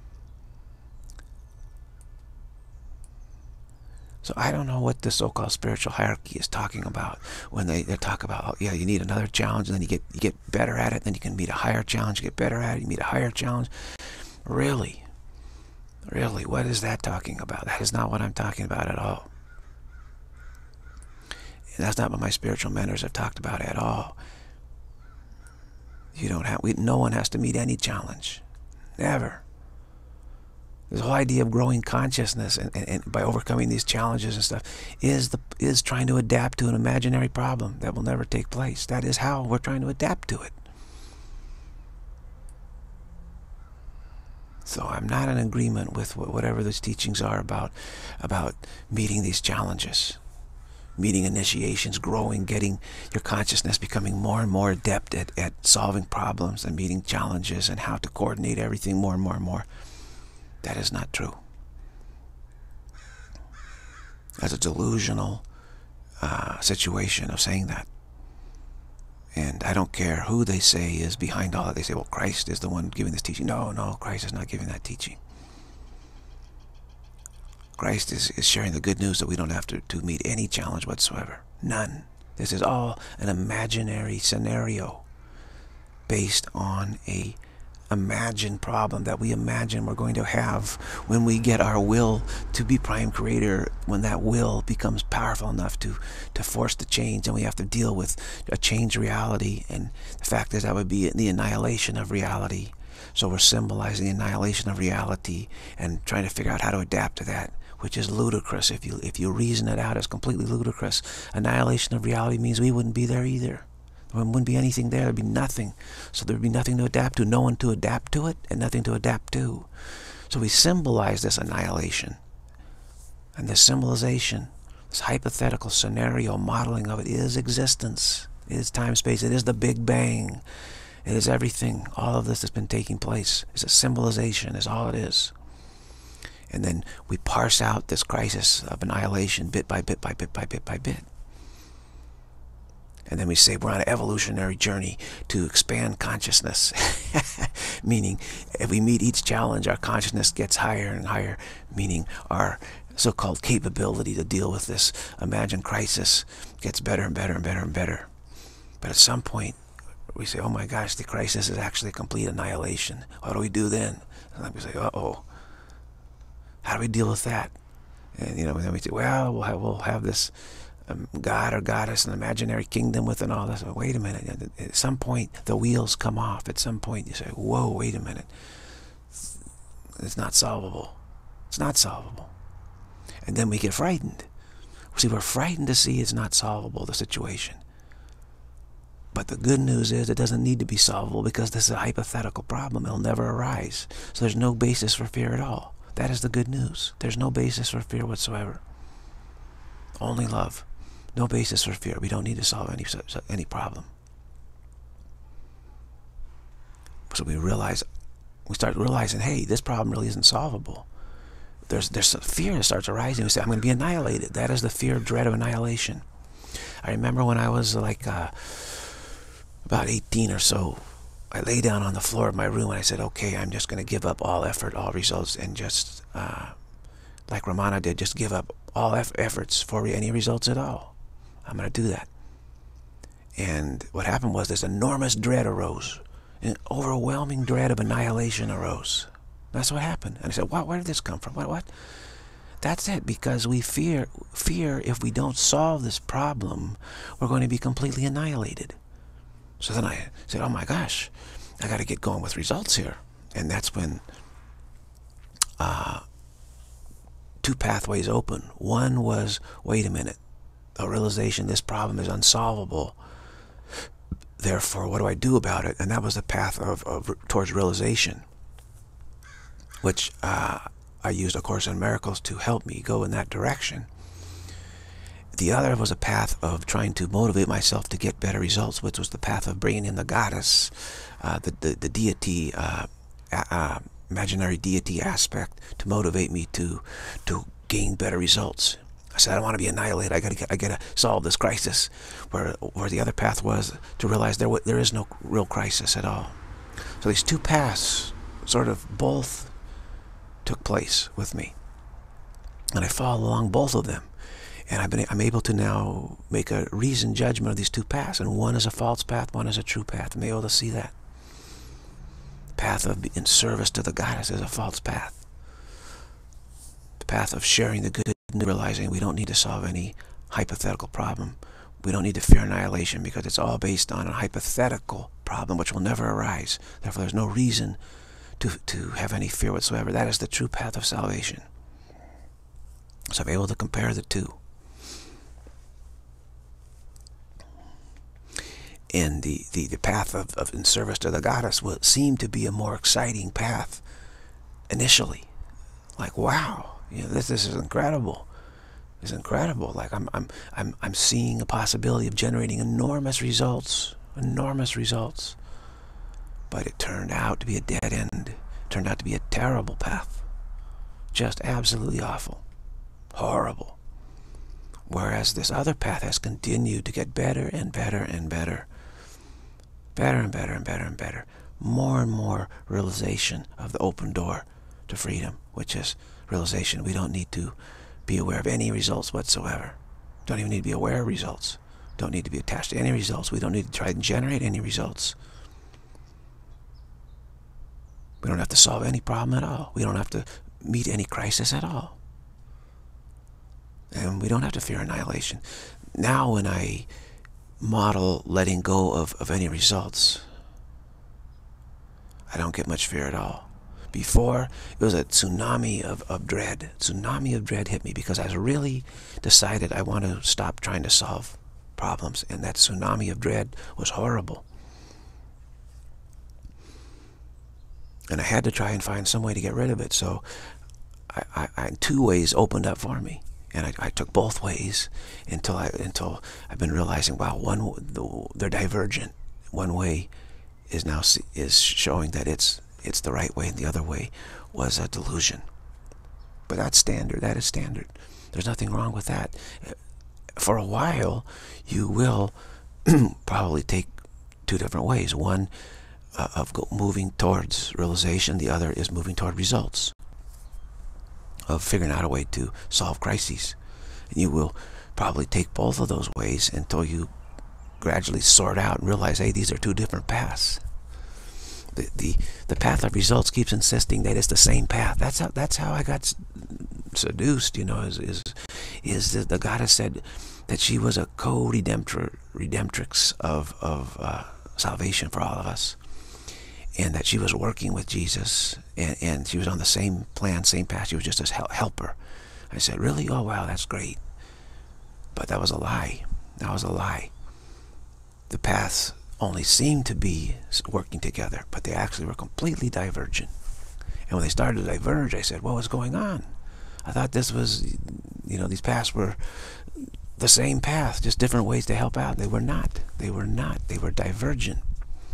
So I don't know what the so-called spiritual hierarchy is talking about when they, they talk about, oh, yeah, you need another challenge, and then you get you get better at it, then you can meet a higher challenge, you get better at it, you meet a higher challenge. Really? Really? What is that talking about? That is not what I'm talking about at all. And that's not what my spiritual mentors have talked about at all. You don't have, we, no one has to meet any challenge. Never. This whole idea of growing consciousness and, and, and by overcoming these challenges and stuff is the is trying to adapt to an imaginary problem that will never take place. That is how we're trying to adapt to it. So I'm not in agreement with whatever those teachings are about about meeting these challenges. meeting initiations, growing, getting your consciousness becoming more and more adept at, at solving problems and meeting challenges and how to coordinate everything more and more and more. That is not true. That's a delusional uh, situation of saying that. And I don't care who they say is behind all that. They say, well, Christ is the one giving this teaching. No, no, Christ is not giving that teaching. Christ is, is sharing the good news that we don't have to, to meet any challenge whatsoever. None. This is all an imaginary scenario based on a imagined problem that we imagine we're going to have when we get our will to be prime creator, when that will becomes powerful enough to to force the change, and we have to deal with a changed reality. And the fact is that would be the annihilation of reality. So we're symbolizing the annihilation of reality and trying to figure out how to adapt to that, which is ludicrous. If you if you reason it out, it's completely ludicrous. Annihilation of reality means we wouldn't be there either. There wouldn't be anything there. There'd be nothing. So there'd be nothing to adapt to, no one to adapt to it, and nothing to adapt to. So we symbolize this annihilation. And this symbolization, this hypothetical scenario modeling of it is existence. It is time, space. It is the Big Bang. It is everything. All of this has been taking place. It's a symbolization, is all it is. And then we parse out this crisis of annihilation bit by bit by bit by bit by bit. And then we say we're on an evolutionary journey to expand consciousness. Meaning, if we meet each challenge, our consciousness gets higher and higher. Meaning, our so-called capability to deal with this imagined crisis gets better and better and better and better. But at some point, we say, oh my gosh, the crisis is actually complete annihilation. What do we do then? And then we say, uh-oh. How do we deal with that? And, you know, then we say, well, we'll have, we'll have this um, God or goddess, an imaginary kingdom with and all this. But wait a minute. At some point, the wheels come off. At some point, you say, whoa, wait a minute. It's not solvable. It's not solvable. And then we get frightened. See, we're frightened to see it's not solvable, the situation. But the good news is it doesn't need to be solvable because this is a hypothetical problem. It'll never arise. So there's no basis for fear at all. That is the good news. There's no basis for fear whatsoever. Only love. No basis for fear. We don't need to solve any any problem. So we realize, we start realizing, hey, this problem really isn't solvable. There's there's some fear that starts arising. We say, I'm going to be annihilated. That is the fear, dread of annihilation. I remember when I was like uh, about eighteen or so, I lay down on the floor of my room and I said, okay, I'm just going to give up all effort, all results, and just, uh, like Ramana did, just give up all eff efforts for any results at all. I'm going to do that. And what happened was this enormous dread arose. An overwhelming dread of annihilation arose. That's what happened. And I said, what, where did this come from? What, what? That's it, because we fear, fear if we don't solve this problem, we're going to be completely annihilated. So then I said, oh my gosh, I got to get going with results here. And that's when uh, two pathways open. One was, wait a minute, a realization this problem is unsolvable. Therefore, what do I do about it? And that was the path of, of towards realization, which uh, I used A Course in Miracles to help me go in that direction. The other was a path of trying to motivate myself to get better results, which was the path of bringing in the goddess, uh, the, the, the deity, uh, uh, imaginary deity aspect to motivate me to, to gain better results. I said, I don't want to be annihilated. I gotta, I gotta solve this crisis. Where, where the other path was to realize there, there is no real crisis at all. So these two paths sort of both took place with me, and I followed along both of them. And I've been, I'm able to now make a reasoned judgment of these two paths. And one is a false path, one is a true path. I'm able to see that. The path of in service to the goddess is a false path. The path of sharing the good and realizing we don't need to solve any hypothetical problem. We don't need to fear annihilation because it's all based on a hypothetical problem which will never arise. Therefore, there's no reason to, to have any fear whatsoever. That is the true path of salvation. So I'm able to compare the two. And the, the, the path of, of in service to the goddess will seem to be a more exciting path initially. Like, wow, you know, this, this is incredible. It's incredible. Like I'm, I'm, I'm, I'm seeing a possibility of generating enormous results, enormous results. But it turned out to be a dead end. It turned out to be a terrible path. Just absolutely awful. Horrible. Whereas this other path has continued to get better and better and better. Better and better and better and better. More and more realization of the open door to freedom, which is realization we don't need to be aware of any results whatsoever. Don't even need to be aware of results. Don't need to be attached to any results. We don't need to try and generate any results. We don't have to solve any problem at all. We don't have to meet any crisis at all. And we don't have to fear annihilation. Now when I model letting go of, of any results, I don't get much fear at all. Before, it was a tsunami of, of dread. Tsunami of dread hit me because I really decided I want to stop trying to solve problems. And that tsunami of dread was horrible. And I had to try and find some way to get rid of it. So I, I, I two ways opened up for me. And I, I took both ways until I until I've been realizing, wow, one they're divergent. One way is now is showing that it's it's the right way, and the other way was a delusion. But that's standard. That is standard. There's nothing wrong with that. For a while, you will probably take two different ways. One uh, of go, moving towards realization. The other is moving toward results. Of figuring out a way to solve crises. And you will probably take both of those ways until you gradually sort out and realize, hey, these are two different paths. The the the path of results keeps insisting that it's the same path. That's how that's how I got seduced. You know, is is is the, the goddess said that she was a co-redemptor redemptrix of of uh, salvation for all of us. And that she was working with Jesus, and, and she was on the same plan, same path. She was just a helper. I said, really? Oh, wow, that's great. But that was a lie. That was a lie. The paths only seemed to be working together, but they actually were completely divergent. And when they started to diverge, I said, what was going on? I thought this was, you know, these paths were the same path, just different ways to help out. They were not. They were not. They were divergent.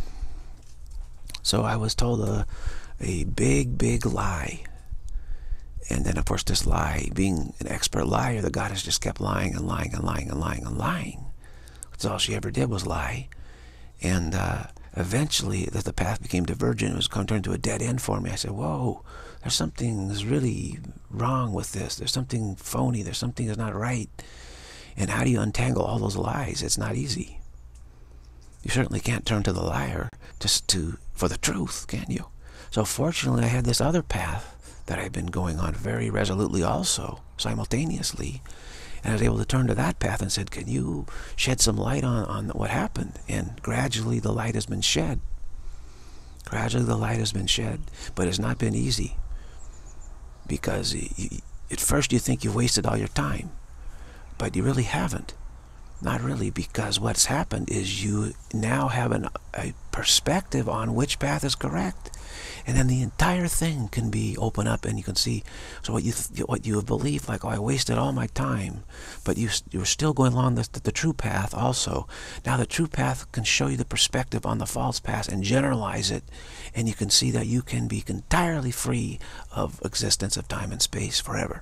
So I was told a, a big, big lie. And then, of course, this lie, being an expert liar, the goddess just kept lying and lying and lying and lying and lying. That's all she ever did was lie. And uh, eventually, as the path became divergent, it was going to turn into a dead end for me. I said, whoa, there's something that's really wrong with this. There's something phony. There's something that's not right. And how do you untangle all those lies? It's not easy. You certainly can't turn to the liar just to for the truth, can you? So fortunately, I had this other path that I've been going on very resolutely also, simultaneously. And I was able to turn to that path and said, can you shed some light on, on what happened? And gradually the light has been shed. Gradually the light has been shed. But it's not been easy. Because you, at first you think you wasted all your time. But you really haven't. Not really, because what's happened is you now have an, a perspective on which path is correct, and then the entire thing can be open up, and you can see. So what you what you have believed, like, oh, I wasted all my time, but you you're still going along the, the the true path also. Now the true path can show you the perspective on the false path and generalize it, and you can see that you can be entirely free of existence of time and space forever.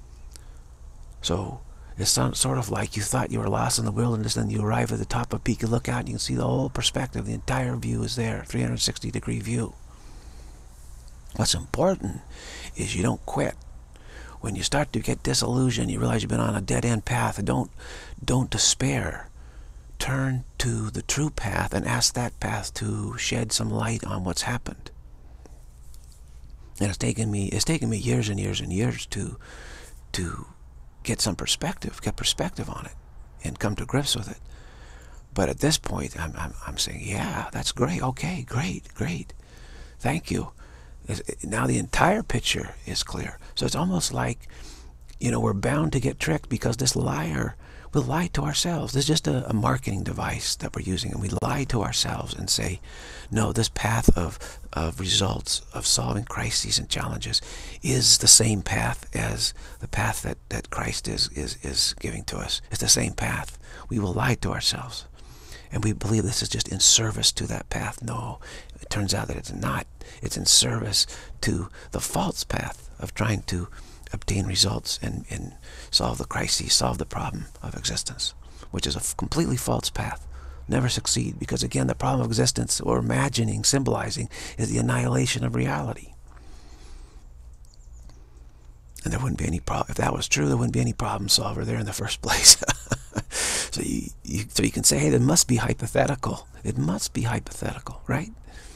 So it's sort of like you thought you were lost in the wilderness, then you arrive at the top of a peak, you look out, and you can see the whole perspective. The entire view is there, three hundred sixty degree view. What's important is you don't quit. When you start to get disillusioned, you realize you've been on a dead-end path, don't, don't despair. Turn to the true path and ask that path to shed some light on what's happened. And it's taken me, it's taken me years and years and years to, to get some perspective, get perspective on it, and come to grips with it. But at this point, I'm, I'm, I'm saying, yeah, that's great. Okay, great, great. Thank you. Now the entire picture is clear. So it's almost like You know, we're bound to get tricked because this liar will lie to ourselves. It's just a, a marketing device that we're using, and we lie to ourselves and say, no, this path of, of results, of solving crises and challenges is the same path as the path that, that Christ is, is, is giving to us. It's the same path. We will lie to ourselves. And we believe this is just in service to that path. No, it turns out that it's not. It's in service to the false path of trying to obtain results and, and solve the crises, solve the problem of existence, which is a completely false path. Never succeed, because again, the problem of existence, or imagining, symbolizing, is the annihilation of reality. And there wouldn't be any problem. If that was true, there wouldn't be any problem solver there in the first place. so, you, you, so you can say, hey, there must be hypothetical. It must be hypothetical, right?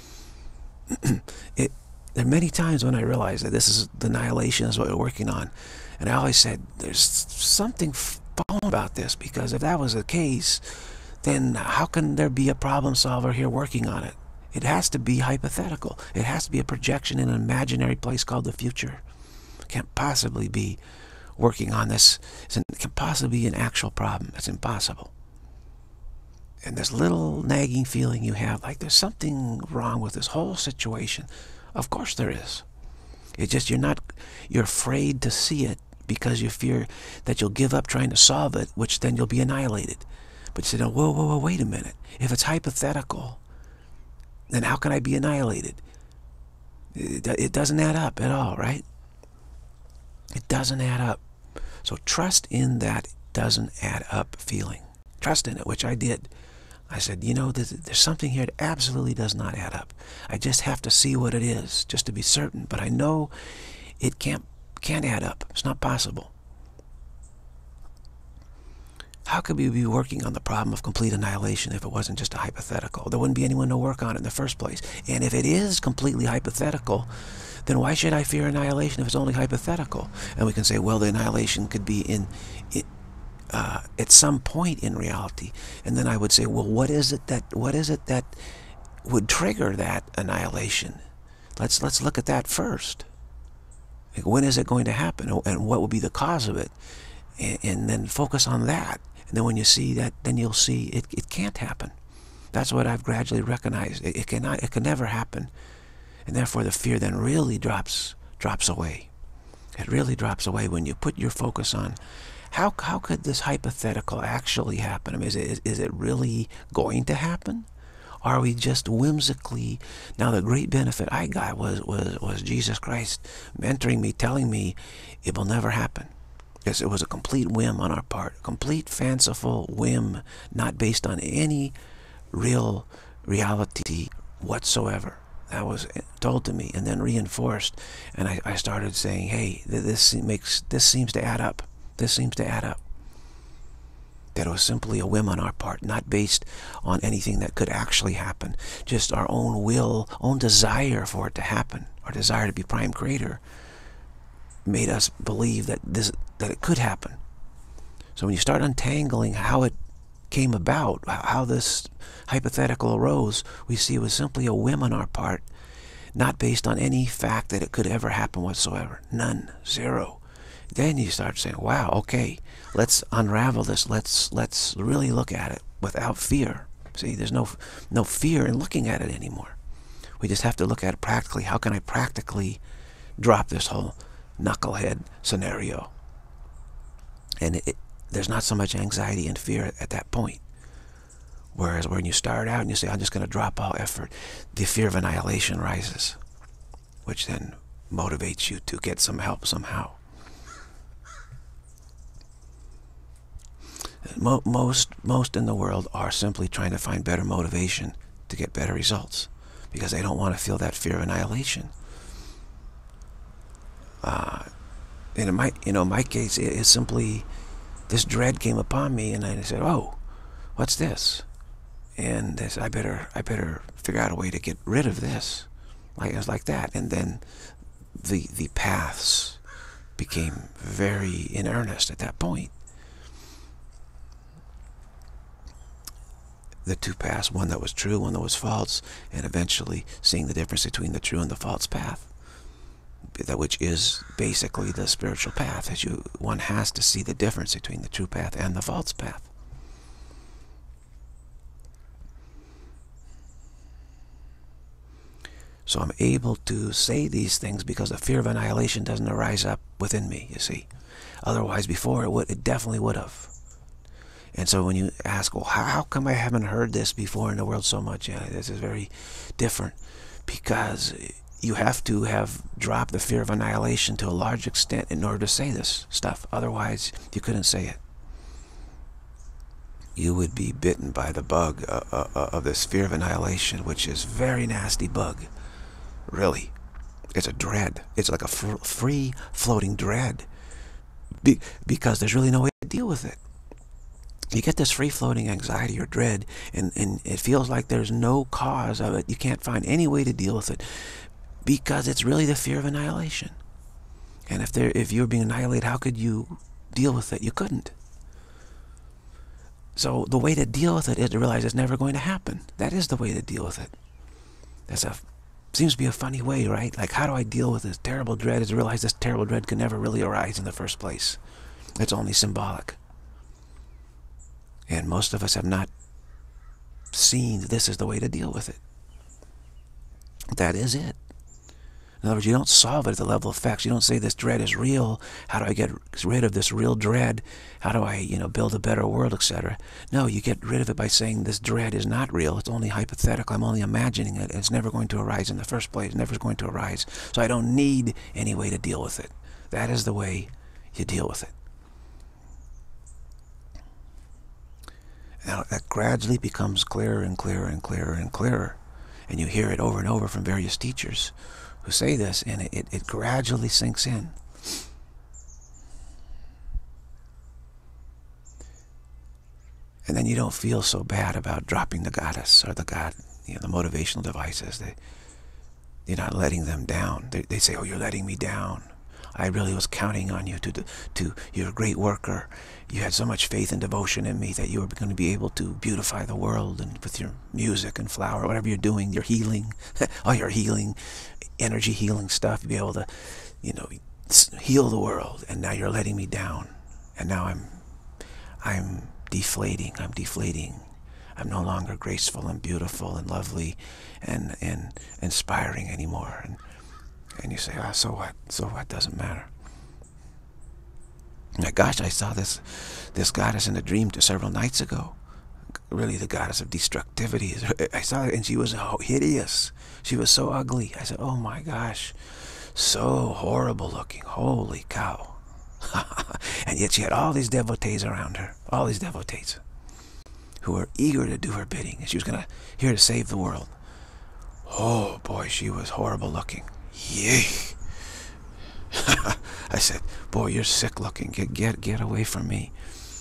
it, there are many times when I realized that this is the annihilation is what we're working on. And I always said, there's something wrong about this, because if that was the case, then how can there be a problem solver here working on it? It has to be hypothetical. It has to be a projection in an imaginary place called the future. It can't possibly be working on this. It can possibly be an actual problem. It's impossible. And this little nagging feeling you have, like there's something wrong with this whole situation. Of course there is. It's just you're not, you're afraid to see it because you fear that you'll give up trying to solve it, which then you'll be annihilated. But you say, oh, whoa, whoa, whoa, wait a minute. If it's hypothetical, then how can I be annihilated? It, it doesn't add up at all, right? It doesn't add up. So trust in that doesn't add up feeling. Trust in it, which I did. I said, you know, there's, there's something here that absolutely does not add up. I just have to see what it is, just to be certain. But I know it can't, can't add up. It's not possible. How could we be working on the problem of complete annihilation if it wasn't just a hypothetical? There wouldn't be anyone to work on it in the first place. And if it is completely hypothetical, then why should I fear annihilation if it's only hypothetical? And we can say, well, the annihilation could be in, in uh, at some point in reality. And then I would say, well, what is it that what is it that would trigger that annihilation? Let's let's look at that first. Like, when is it going to happen, and what will be the cause of it? And, and then focus on that. And then when you see that, then you'll see it, it can't happen. That's what I've gradually recognized. It, it cannot, it can never happen. And therefore the fear then really drops, drops away. It really drops away when you put your focus on how, how could this hypothetical actually happen? I mean, is it, is it really going to happen? Are we just whimsically? Now the great benefit I got was, was, was Jesus Christ mentoring me, telling me it will never happen. Because it was a complete whim on our part, a complete fanciful whim, not based on any real reality whatsoever. That was told to me and then reinforced, and I, I started saying, hey, this makes this seems to add up. This seems to add up. That it was simply a whim on our part, not based on anything that could actually happen. Just our own will, own desire for it to happen, our desire to be prime creator, made us believe that this that it could happen. So when you start untangling how it came about, how this hypothetical arose, we see it was simply a whim on our part, not based on any fact that it could ever happen whatsoever. None. Zero. Then you start saying, wow, okay, let's unravel this. Let's let's really look at it without fear. See, there's no no fear in looking at it anymore. We just have to look at it practically. How can I practically drop this whole knucklehead scenario? And it, it, there's not so much anxiety and fear at that point. Whereas when you start out and you say, I'm just going to drop all effort, the fear of annihilation rises, which then motivates you to get some help somehow. Mo most, most in the world are simply trying to find better motivation to get better results because they don't want to feel that fear of annihilation. Uh, and in my, you know, my case, it is simply this dread came upon me, and I said, "Oh, what's this?" And this, I better, I better figure out a way to get rid of this. Like it was like that, and then the the paths became very in earnest at that point. The two paths, one that was true, one that was false, and eventually seeing the difference between the true and the false path. that which is basically the spiritual path. As you, one has to see the difference between the true path and the false path. So I'm able to say these things because the fear of annihilation doesn't arise up within me, you see. Otherwise, before, it would, it definitely would have. And so when you ask, well, how come I haven't heard this before in the world so much? Yeah, this is very different. Because you have to have dropped the fear of annihilation to a large extent in order to say this stuff. Otherwise, you couldn't say it. You would be bitten by the bug uh, uh, of this fear of annihilation, which is a very nasty bug. Really. It's a dread. It's like a fr free floating dread. Be because there's really no way to deal with it. You get this free-floating anxiety or dread, and, and it feels like there's no cause of it. You can't find any way to deal with it because it's really the fear of annihilation. And if there, if you were being annihilated, how could you deal with it? You couldn't. So the way to deal with it is to realize it's never going to happen. That is the way to deal with it. That's a seems to be a funny way, right? Like, how do I deal with this terrible dread? Is to realize this terrible dread could never really arise in the first place. It's only symbolic. And most of us have not seen this is the way to deal with it. That is it. In other words, you don't solve it at the level of facts. You don't say this dread is real. How do I get rid of this real dread? How do I, you know, build a better world, et cetera. No, you get rid of it by saying this dread is not real. It's only hypothetical. I'm only imagining it. It's never going to arise in the first place. It's never going to arise. So I don't need any way to deal with it. That is the way you deal with it. Now, that gradually becomes clearer and clearer and clearer and clearer. And you hear it over and over from various teachers who say this, and it, it, it gradually sinks in. And then you don't feel so bad about dropping the goddess or the god, you know, the motivational devices. They, you're not letting them down. They, they say, oh, you're letting me down. I really was counting on you to, to, you're a great worker. You had so much faith and devotion in me that you were going to be able to beautify the world, and with your music and flower, whatever you're doing, your healing, all your healing, energy healing stuff, you'll be able to, you know, heal the world. And now you're letting me down. And now I'm, I'm deflating. I'm deflating. I'm no longer graceful and beautiful and lovely and, and inspiring anymore. And, And you say, ah, so what? So what? Doesn't matter. Now, gosh, I saw this this goddess in a dream just several nights ago. Really, the goddess of destructivity. I saw her, and she was hideous. She was so ugly. I said, oh my gosh, so horrible looking. Holy cow. And yet she had all these devotees around her. All these devotees who were eager to do her bidding. And she was going to here to save the world. Oh boy, she was horrible looking. Yay! I said, boy, you're sick looking. Get, get, get away from me.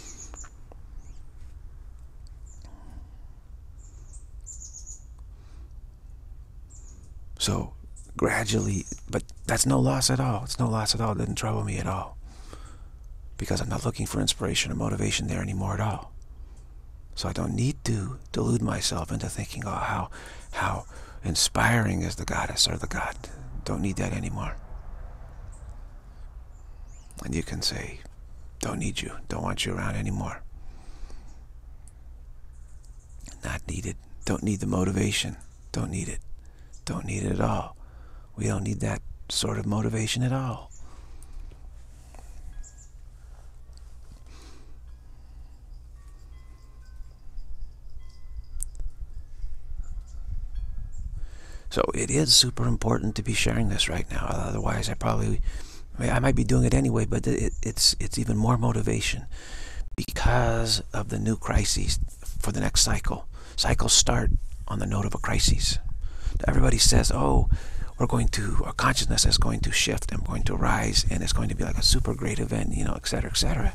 So, gradually, but that's no loss at all. It's no loss at all. It didn't trouble me at all. Because I'm not looking for inspiration or motivation there anymore at all. So I don't need to delude myself into thinking, oh, how, how inspiring is the goddess or the god. Don't need that anymore. And you can say, don't need you, don't want you around anymore. Not needed. Don't need the motivation. Don't need it. Don't need it at all. We don't need that sort of motivation at all. So it is super important to be sharing this right now. Otherwise, I probably, I, mean, I might be doing it anyway, but it, it's it's even more motivation because of the new crises for the next cycle. Cycles start on the note of a crisis. Everybody says, oh, we're going to, our consciousness is going to shift and going to rise, and it's going to be like a super great event, you know, et cetera, et cetera.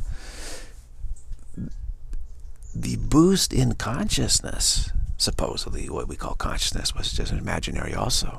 The boost in consciousness, supposedly what we call consciousness, was just an imaginary also,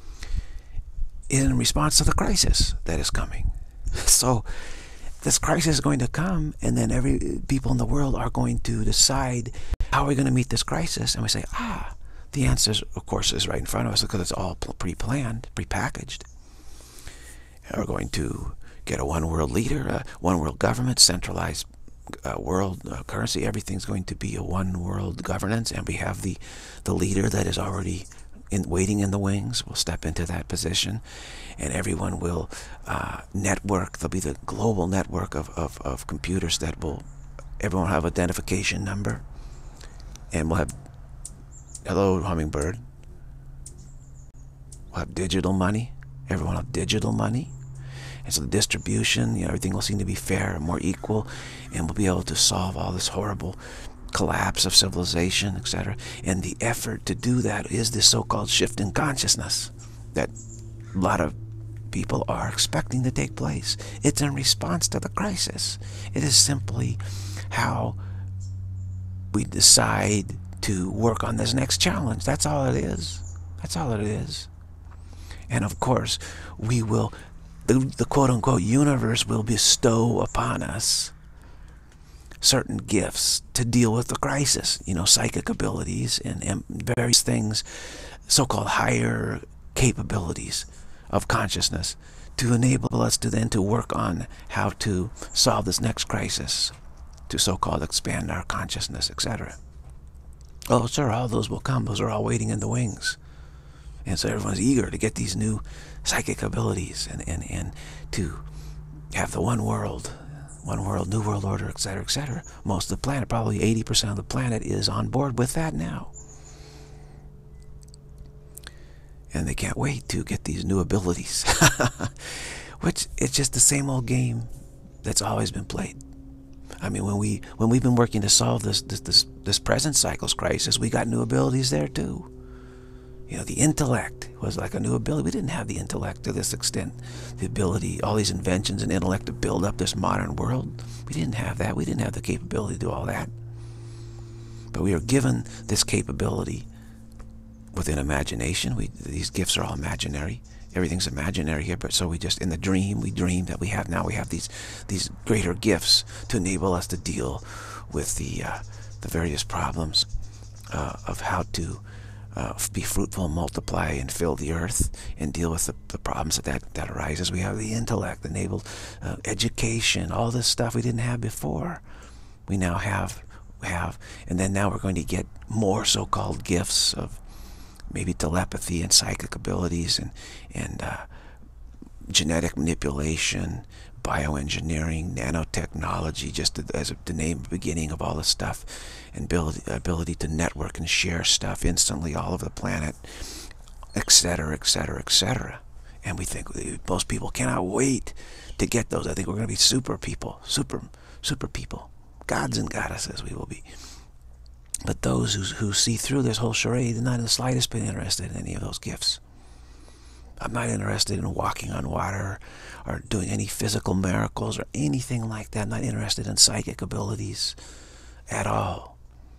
in response to the crisis that is coming. So this crisis is going to come, and then every people in the world are going to decide, how are we going to meet this crisis? And we say, ah, the answer, of course, is right in front of us because it's all pre-planned, pre-packaged. We're going to get a one world leader, a one world government, centralized uh, world uh, currency. Everything's going to be a one world governance, and we have the the leader that is already in waiting in the wings. Will step into that position, and everyone will uh, network. There'll be the global network of, of, of computers that will, everyone will have identification number, and we'll have, hello hummingbird, we'll have digital money. Everyone will have digital money. And so the distribution, you know, everything will seem to be fair and more equal, and we'll be able to solve all this horrible collapse of civilization, et cetera. And the effort to do that is this so-called shift in consciousness that a lot of people are expecting to take place. It's in response to the crisis. It is simply how we decide to work on this next challenge. That's all it is. That's all it is. And of course, we will, the, the quote-unquote universe will bestow upon us certain gifts to deal with the crisis, you know, psychic abilities and, and various things, so-called higher capabilities of consciousness, to enable us to then to work on how to solve this next crisis, to so-called expand our consciousness, et cetera. Oh, sir, all those will come. Those are all waiting in the wings. And so everyone's eager to get these new psychic abilities and, and, and to have the one world, one world, new world order, et cetera, et cetera. Most of the planet, probably eighty percent of the planet, is on board with that now. And they can't wait to get these new abilities. Which, it's just the same old game that's always been played. I mean, when, we, when we've been working to solve this, this, this, this present cycle's crisis, we got new abilities there too. You know, the intellect was like a new ability. We didn't have the intellect to this extent. The ability, all these inventions and intellect to build up this modern world. We didn't have that. We didn't have the capability to do all that. But we are given this capability within imagination. We, these gifts are all imaginary. Everything's imaginary here, but so we just, in the dream, we dream that we have now, we have these these greater gifts to enable us to deal with the, uh, the various problems uh, of how to Uh, be fruitful, multiply, and fill the earth, and deal with the, the problems that, that that arises. We have the intellect, enabled uh, education, all this stuff we didn't have before. We now have, have, and then now we're going to get more so-called gifts of maybe telepathy and psychic abilities and and uh, genetic manipulation, bioengineering, nanotechnology, just as a, the name beginning of all this stuff, and ability, ability to network and share stuff instantly all over the planet, et cetera, et cetera, et cetera. And we think most people cannot wait to get those. I think we're going to be super people, super, super people, gods and goddesses we will be. But those who, who see through this whole charade are not in the slightest bit interested in any of those gifts. I'm not interested in walking on water or doing any physical miracles or anything like that. I'm not interested in psychic abilities at all.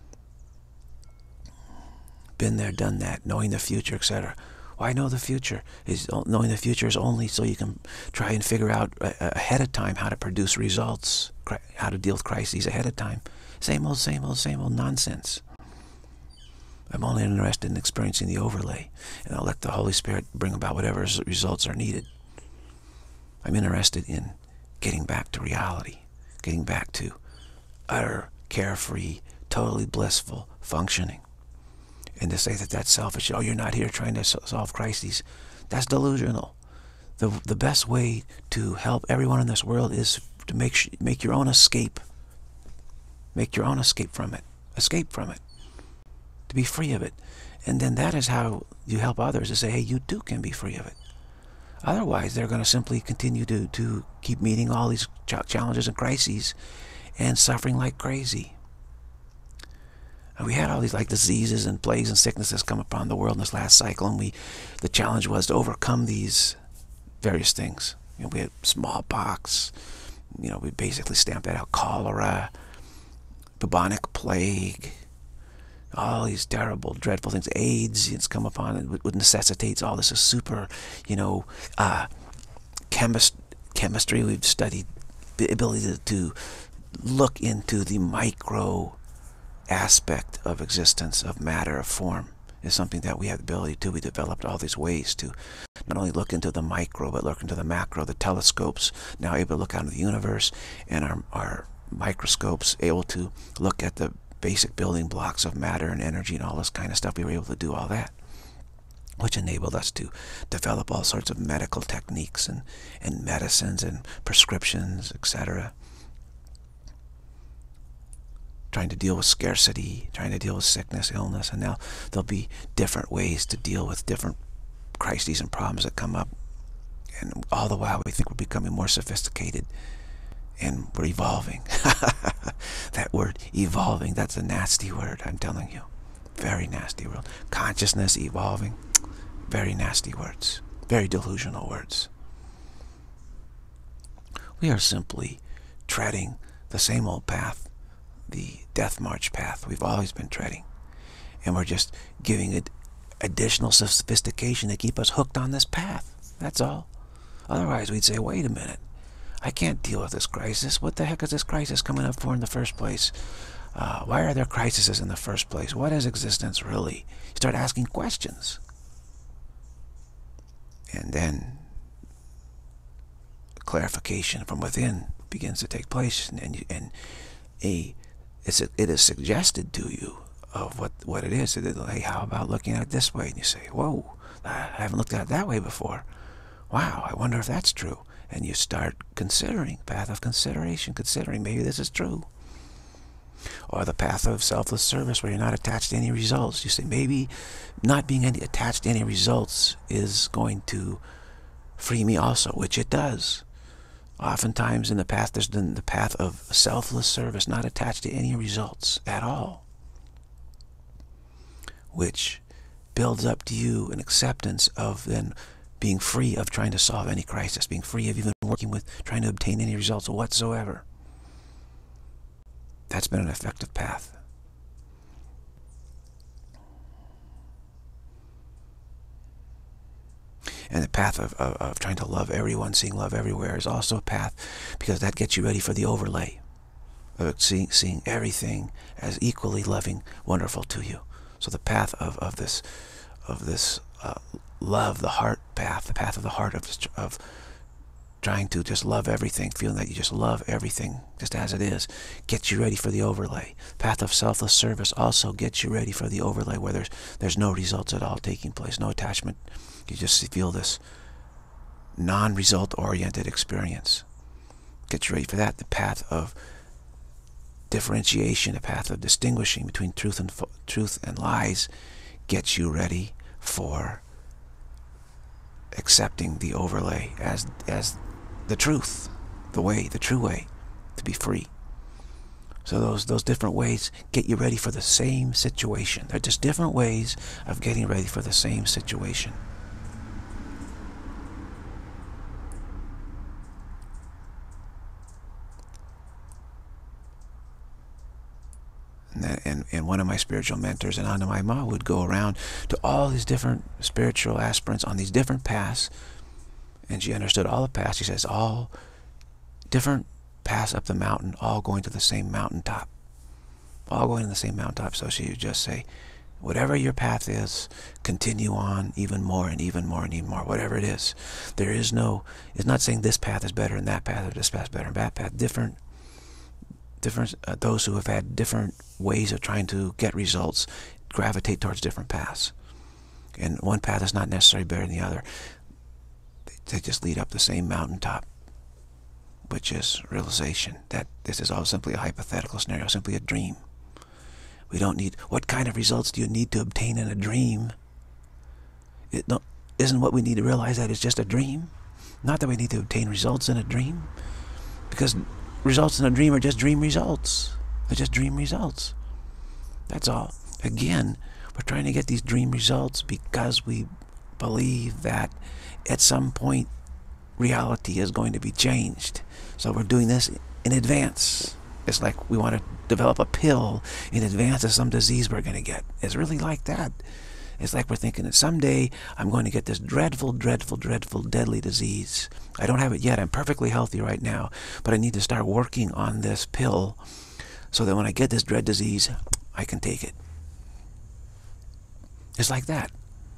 Been there, done that, knowing the future, et cetera. Why know the future? Is knowing the future is only so you can try and figure out ahead of time how to produce results, how to deal with crises ahead of time. Same old, same old, same old nonsense. I'm only interested in experiencing the overlay, and I'll let the Holy Spirit bring about whatever results are needed. I'm interested in getting back to reality, getting back to utter, carefree, totally blissful functioning. And to say that that's selfish, oh, you're not here trying to solve crises, that's delusional. The, the best way to help everyone in this world is to make, make your own escape. Make your own escape from it. Escape from it. To be free of it. And then that is how you help others, to say, hey, you too can be free of it. Otherwise, they're going to simply continue to, to keep meeting all these ch challenges and crises and suffering like crazy. And we had all these like diseases and plagues and sicknesses come upon the world in this last cycle, and we, the challenge was to overcome these various things. You know, we had smallpox, you know, we basically stamped that out, cholera, bubonic plague, all these terrible, dreadful things. AIDS, it's come upon, it would necessitates all this super, you know, uh, chemist, chemistry. We've studied the ability to, to look into the micro aspect of existence, of matter, of form, is something that we have the ability to. We developed all these ways to not only look into the micro, but look into the macro. The telescopes now able to look out into the universe, and our, our microscopes able to look at the basic building blocks of matter and energy and all this kind of stuff. We were able to do all that, which enabled us to develop all sorts of medical techniques and, and medicines and prescriptions, et cetera. Trying to deal with scarcity, trying to deal with sickness, illness, and now there'll be different ways to deal with different crises and problems that come up. And all the while we think we're becoming more sophisticated and we're evolving. That word, evolving, that's a nasty word, I'm telling you. Very nasty word. Consciousness, evolving, very nasty words. Very delusional words. We are simply treading the same old path, the death march path we've always been treading. And we're just giving it additional sophistication to keep us hooked on this path. That's all. Otherwise, we'd say, wait a minute. I can't deal with this crisis. What the heck is this crisis coming up for in the first place? Uh, why are there crises in the first place? What is existence really? You start asking questions. And then clarification from within begins to take place. And, and, and a, it's a, it is suggested to you of what, what it is. Hey, how about looking at it this way? And you say, whoa, I haven't looked at it that way before. Wow, I wonder if that's true. And you start considering, path of consideration, considering maybe this is true. Or the path of selfless service where you're not attached to any results. You say maybe not being any, attached to any results is going to free me also, which it does. Oftentimes in the path, there's been the path of selfless service, not attached to any results at all, which builds up to you an acceptance of then being free of trying to solve any crisis, being free of even working with trying to obtain any results whatsoever. That's been an effective path. And the path of, of, of trying to love everyone, seeing love everywhere is also a path, because that gets you ready for the overlay of seeing, seeing everything as equally loving, wonderful to you. So the path of, of this, of this uh, love, the heart path, the path of the heart of, of trying to just love everything, feeling that you just love everything just as it is, gets you ready for the overlay. Path of selfless service also gets you ready for the overlay where there's, there's no results at all taking place, no attachment. You just feel this non-result oriented experience. Get you ready for that. The path of differentiation, the path of distinguishing between truth and truth and lies, gets you ready for accepting the overlay as as the truth, the way, the true way to be free. So those those different ways get you ready for the same situation. They're just different ways of getting ready for the same situation. And, and one of my spiritual mentors and Anna my Ma would go around to all these different spiritual aspirants on these different paths, and she understood all the paths. She says all different paths up the mountain, all going to the same mountaintop, all going to the same mountaintop. So she would just say, whatever your path is, continue on even more and even more and even more, whatever it is. There is no, it's not saying this path is better and that path, or this path is better and that path. Different different uh, those who have had different ways of trying to get results gravitate towards different paths, and one path is not necessarily better than the other. They, they just lead up the same mountaintop, which is realization that this is all simply a hypothetical scenario, simply a dream. We don't need, what kind of results do you need to obtain in a dream? It no, isn't what we need to realize that it's just a dream? Not that we need to obtain results in a dream, because results in a dream are just dream results. They're just dream results. That's all. Again, we're trying to get these dream results because we believe that at some point reality is going to be changed. So we're doing this in advance. It's like we want to develop a pill in advance of some disease we're going to get. It's really like that. It's like we're thinking that someday I'm going to get this dreadful, dreadful, dreadful, deadly disease. I don't have it yet. I'm perfectly healthy right now. But I need to start working on this pill so that when I get this dread disease, I can take it. It's like that.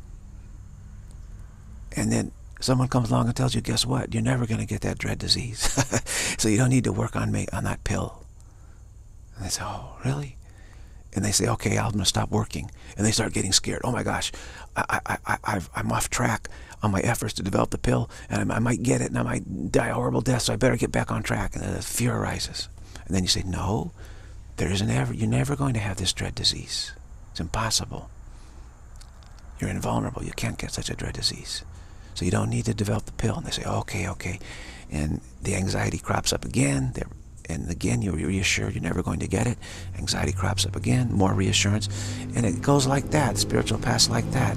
And then someone comes along and tells you, guess what? You're never going to get that dread disease. So you don't need to work on, on that pill. And they say, oh, really? And they say, okay, I'm going to stop working. And they start getting scared. Oh my gosh, I, I, I, I've, I'm off track on my efforts to develop the pill, and I, I might get it, and I might die a horrible death, so I better get back on track. And then the fear arises. And then you say, no, there isn't ever, you're never going to have this dread disease. It's impossible. You're invulnerable. You can't get such a dread disease. So you don't need to develop the pill. And they say, okay, okay. And the anxiety crops up again. They're, and again, you're reassured you're never going to get it. Anxiety crops up again, more reassurance. And it goes like that. Spiritual paths like that.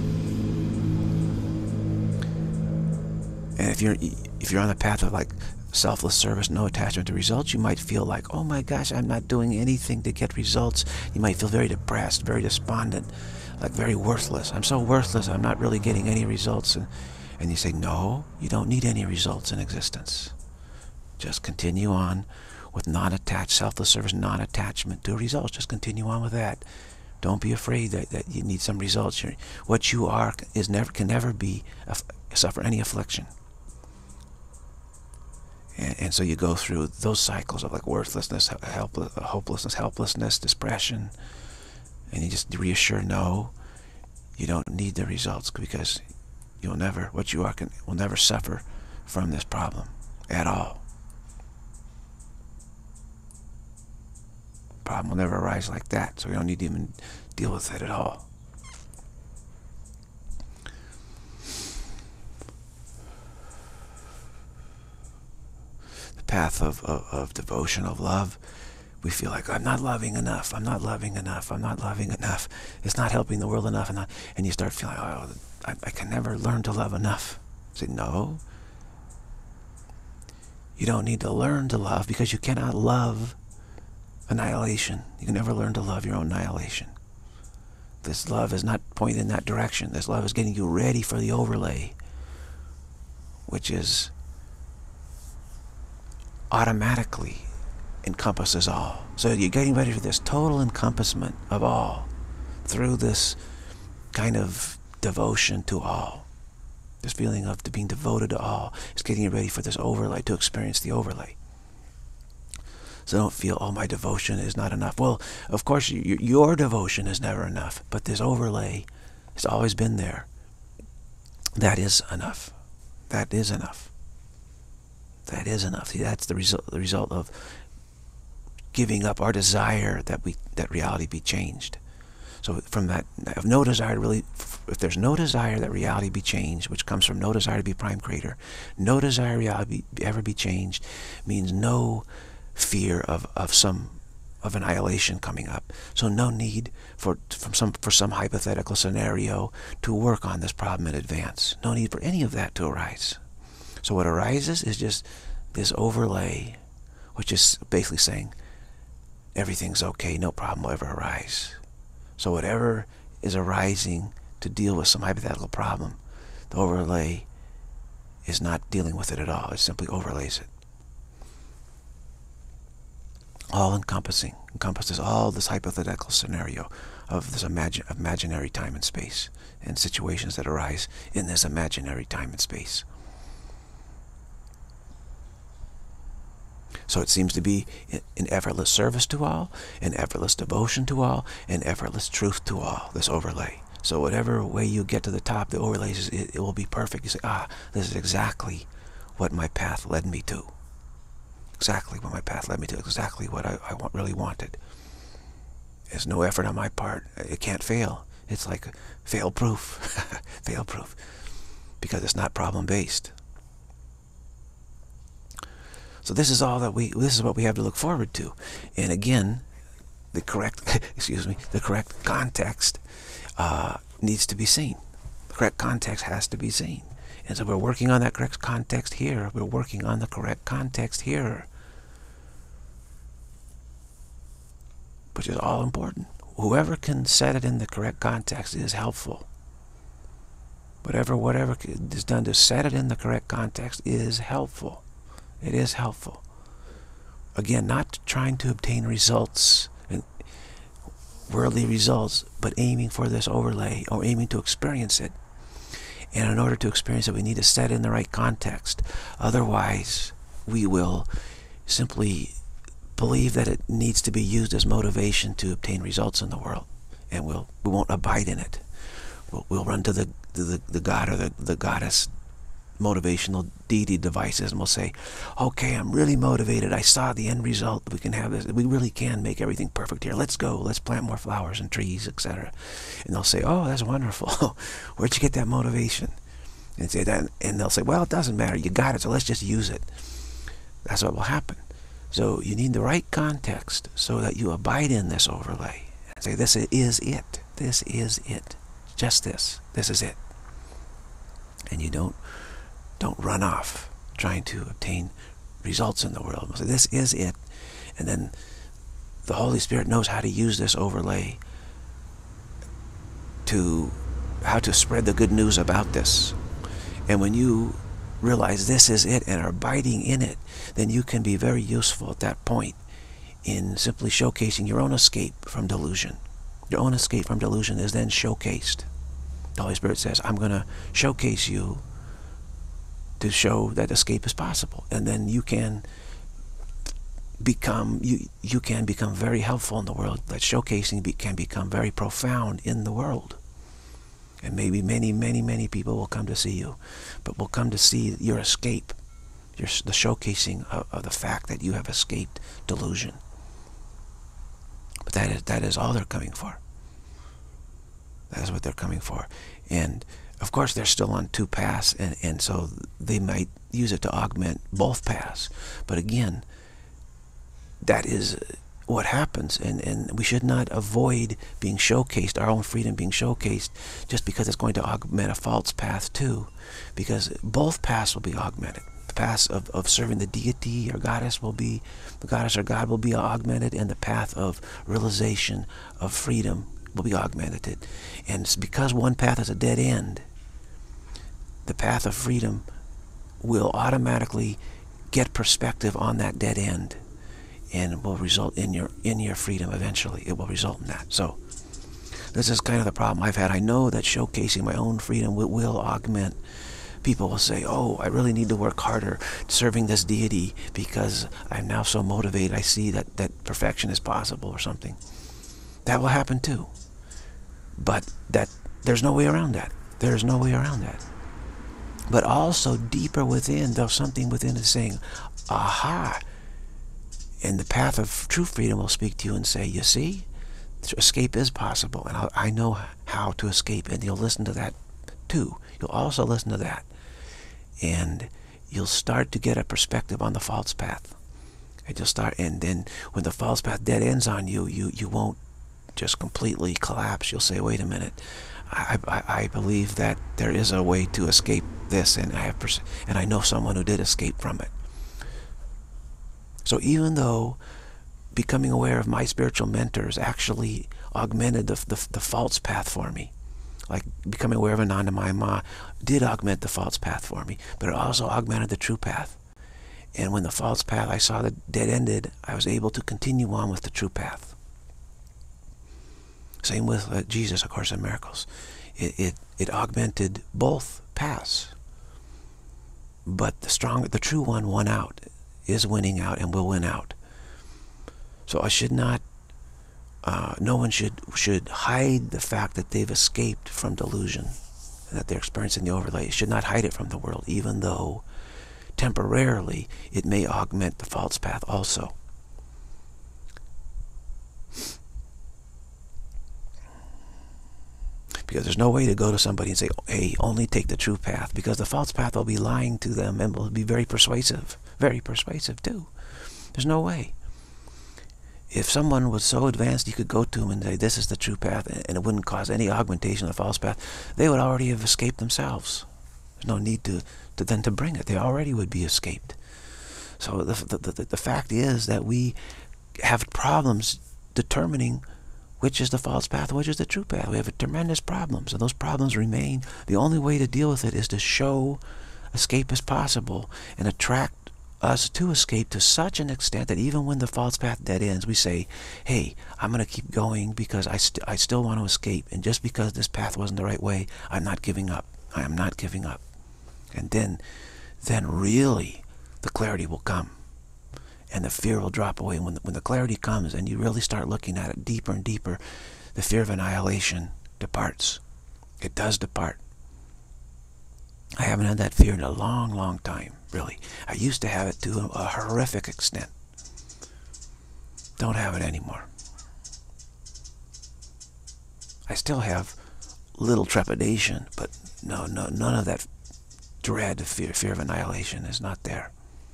And if you're, if you're on the path of like selfless service, no attachment to results, you might feel like, oh my gosh, I'm not doing anything to get results. You might feel very depressed, very despondent, like very worthless. I'm so worthless, I'm not really getting any results. And, and you say, no, you don't need any results in existence. Just continue on with non-attached, selfless service, non-attachment to results. Just continue on with that. Don't be afraid that, that you need some results. You're, what you are is never can never be suffer any affliction. And, and so you go through those cycles of like worthlessness, helpless, hopelessness, helplessness, depression, and you just reassure, no, you don't need the results, because you'll never, what you are can, will never suffer from this problem at all. Problem will never arise like that, so we don't need to even deal with it at all. Path of, of, of devotion, of love, we feel like, I'm not loving enough, I'm not loving enough, I'm not loving enough, it's not helping the world enough, and, not, and you start feeling, oh, I, I can never learn to love enough. Say, no, you don't need to learn to love, because you cannot love annihilation. You can never learn to love your own annihilation. This love is not pointed in that direction. This love is getting you ready for the overlay, which is automatically encompasses all. So you're getting ready for this total encompassment of all through this kind of devotion to all. This feeling of being devoted to all is getting you ready for this overlay, to experience the overlay. So don't feel, oh, my devotion is not enough. Well, of course, you, your devotion is never enough, but this overlay has always been there. That is enough. That is enough. That is enough. See, that's the result. The result of giving up our desire that we that reality be changed. So from that, of no desire to really, if there's no desire that reality be changed, which comes from no desire to be prime creator, no desire reality be, ever be changed, means no fear of of some of annihilation coming up. So no need for from some for some hypothetical scenario to work on this problem in advance. No need for any of that to arise. So what arises is just this overlay, which is basically saying everything's okay, no problem will ever arise. So whatever is arising to deal with some hypothetical problem, the overlay is not dealing with it at all. It simply overlays it. All-encompassing, encompasses all this hypothetical scenario of this imagine, imaginary time and space, and situations that arise in this imaginary time and space. So it seems to be an effortless service to all, an effortless devotion to all, an effortless truth to all, this overlay. So whatever way you get to the top, the overlays, it, it will be perfect. You say, ah, this is exactly what my path led me to. Exactly what my path led me to. Exactly what I, I want, really wanted. There's no effort on my part. It can't fail. It's like fail-proof. Fail-proof. Because it's not problem-based. So this is all that we, this is what we have to look forward to. And again, the correct, excuse me, the correct context uh, needs to be seen. The correct context has to be seen. And so we're working on that correct context here. We're working on the correct context here. Which is all important. Whoever can set it in the correct context is helpful. Whatever, whatever is done to set it in the correct context is helpful. It is helpful. Again, not trying to obtain results. And worldly results, but aiming for this overlay, or aiming to experience it. And in order to experience it, we need to set it in the right context. Otherwise, we will simply believe that it needs to be used as motivation to obtain results in the world, and we'll we won't abide in it. We'll, we'll run to the, the the god or the, the goddess motivational deity devices, and we'll say, okay, I'm really motivated, I saw the end result, we can have this, we really can make everything perfect here, let's go, let's plant more flowers and trees, etc. And they'll say, oh, that's wonderful. Where'd you get that motivation? And say that, and they'll say, well, it doesn't matter, you got it, so let's just use it. That's what will happen. So you need the right context so that you abide in this overlay and say, this is it, this is it, just this, this is it. And you don't don't run off trying to obtain results in the world. So this is it. And then the Holy Spirit knows how to use this overlay to how to spread the good news about this. And when you realize this is it and are abiding in it, then you can be very useful at that point in simply showcasing your own escape from delusion. Your own escape from delusion is then showcased. The Holy Spirit says, I'm going to showcase you to show that escape is possible, and then you can become you you can become very helpful in the world. That showcasing be, can become very profound in the world, and maybe many many many people will come to see you, but will come to see your escape, your the showcasing of, of the fact that you have escaped delusion. But that is that is all they're coming for. That is what they're coming for. And of course, they're still on two paths, and, and so they might use it to augment both paths. But again, that is what happens, and, and we should not avoid being showcased, our own freedom being showcased, just because it's going to augment a false path too. Because both paths will be augmented. The path of, of serving the deity or goddess will be, the goddess or God will be augmented, and the path of realization of freedom will be augmented. And it's because one path is a dead end, the path of freedom will automatically get perspective on that dead end, and will result in your in your freedom eventually. It will result in that. So this is kind of the problem I've had. I know that showcasing my own freedom will, will augment. People will say, oh, I really need to work harder serving this deity because I'm now so motivated. I see that, that perfection is possible or something. That will happen too. But that there's no way around that. There's no way around that. But also deeper within, there's something within is saying, aha. And the path of true freedom will speak to you and say, you see, escape is possible. And I know how to escape. And you'll listen to that too. You'll also listen to that. And you'll start to get a perspective on the false path. And you'll start, and then when the false path dead ends on you, you, you won't just completely collapse. You'll say, wait a minute, I, I, I believe that there is a way to escape this, and I have pers and I know someone who did escape from it. So even though becoming aware of my spiritual mentors actually augmented the, the, the false path for me, like becoming aware of Ananda Ma did augment the false path for me, but it also augmented the true path. And when the false path I saw that dead ended, I was able to continue on with the true path. Same with uh, Jesus, A Course in Miracles. It, it, it augmented both paths. But the strong, the true one won out, is winning out, and will win out. So I should not, uh, no one should, should hide the fact that they've escaped from delusion, that they're experiencing the overlay. Should not hide it from the world, even though temporarily it may augment the false path also. Because there's no way to go to somebody and say, hey, only take the true path, because the false path will be lying to them and will be very persuasive, very persuasive too. There's no way. If someone was so advanced, you could go to them and say, this is the true path, and it wouldn't cause any augmentation of the false path, they would already have escaped themselves. There's no need to, to then to bring it. They already would be escaped. So the, the, the, the fact is that we have problems determining which is the false path, which is the true path. We have tremendous problems, and those problems remain. The only way to deal with it is to show escape is possible and attract us to escape to such an extent that even when the false path dead ends, we say, hey, I'm going to keep going because I, st I still want to escape. And just because this path wasn't the right way, I'm not giving up. I am not giving up. And then, then really, the clarity will come. And the fear will drop away. And when the, when the clarity comes and you really start looking at it deeper and deeper, the fear of annihilation departs. It does depart. I haven't had that fear in a long, long time, really. I used to have it to a, a horrific extent. Don't have it anymore. I still have little trepidation, but no, no, none of that dread, fear, fear of annihilation is not there.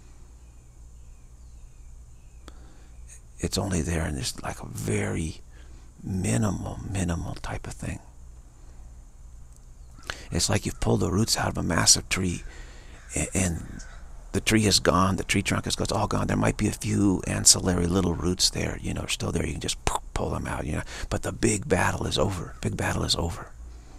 It's only there in this like a very minimal, minimal type of thing. It's like you've pulled the roots out of a massive tree, and the tree is gone, the tree trunk is it's all gone. There might be a few ancillary little roots there, you know, still there. You can just pull them out, you know. But the big battle is over. Big battle is over.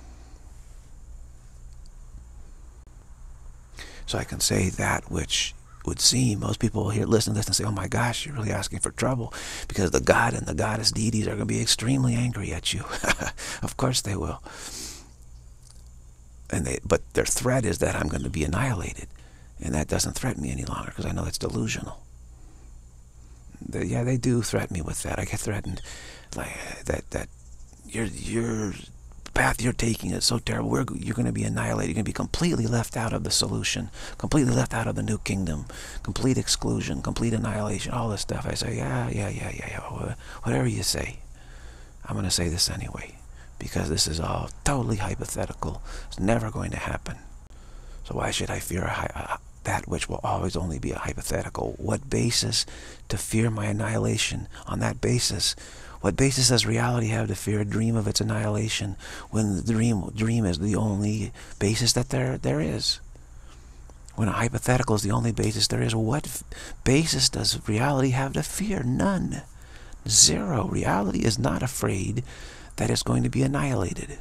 So I can say that which would seem, most people will hear, listen to this and say, oh my gosh, you're really asking for trouble, because the god and the goddess deities are going to be extremely angry at you. Of course they will. And they, but their threat is that I'm going to be annihilated. And that doesn't threaten me any longer, because I know it's delusional. They, yeah, they do threaten me with that. I get threatened like that, that your, your path you're taking is so terrible. We're, you're going to be annihilated. You're going to be completely left out of the solution, completely left out of the new kingdom, complete exclusion, complete annihilation, all this stuff. I say, yeah, yeah, yeah, yeah, yeah. Whatever you say, I'm going to say this anyway, because this is all totally hypothetical. It's never going to happen. So why should I fear a, a, that which will always only be a hypothetical? What basis to fear my annihilation? On that basis, what basis does reality have to fear a dream of its annihilation when the dream, dream is the only basis that there, there is? When a hypothetical is the only basis there is, what basis does reality have to fear? None. Zero. Reality is not afraid that it's going to be annihilated.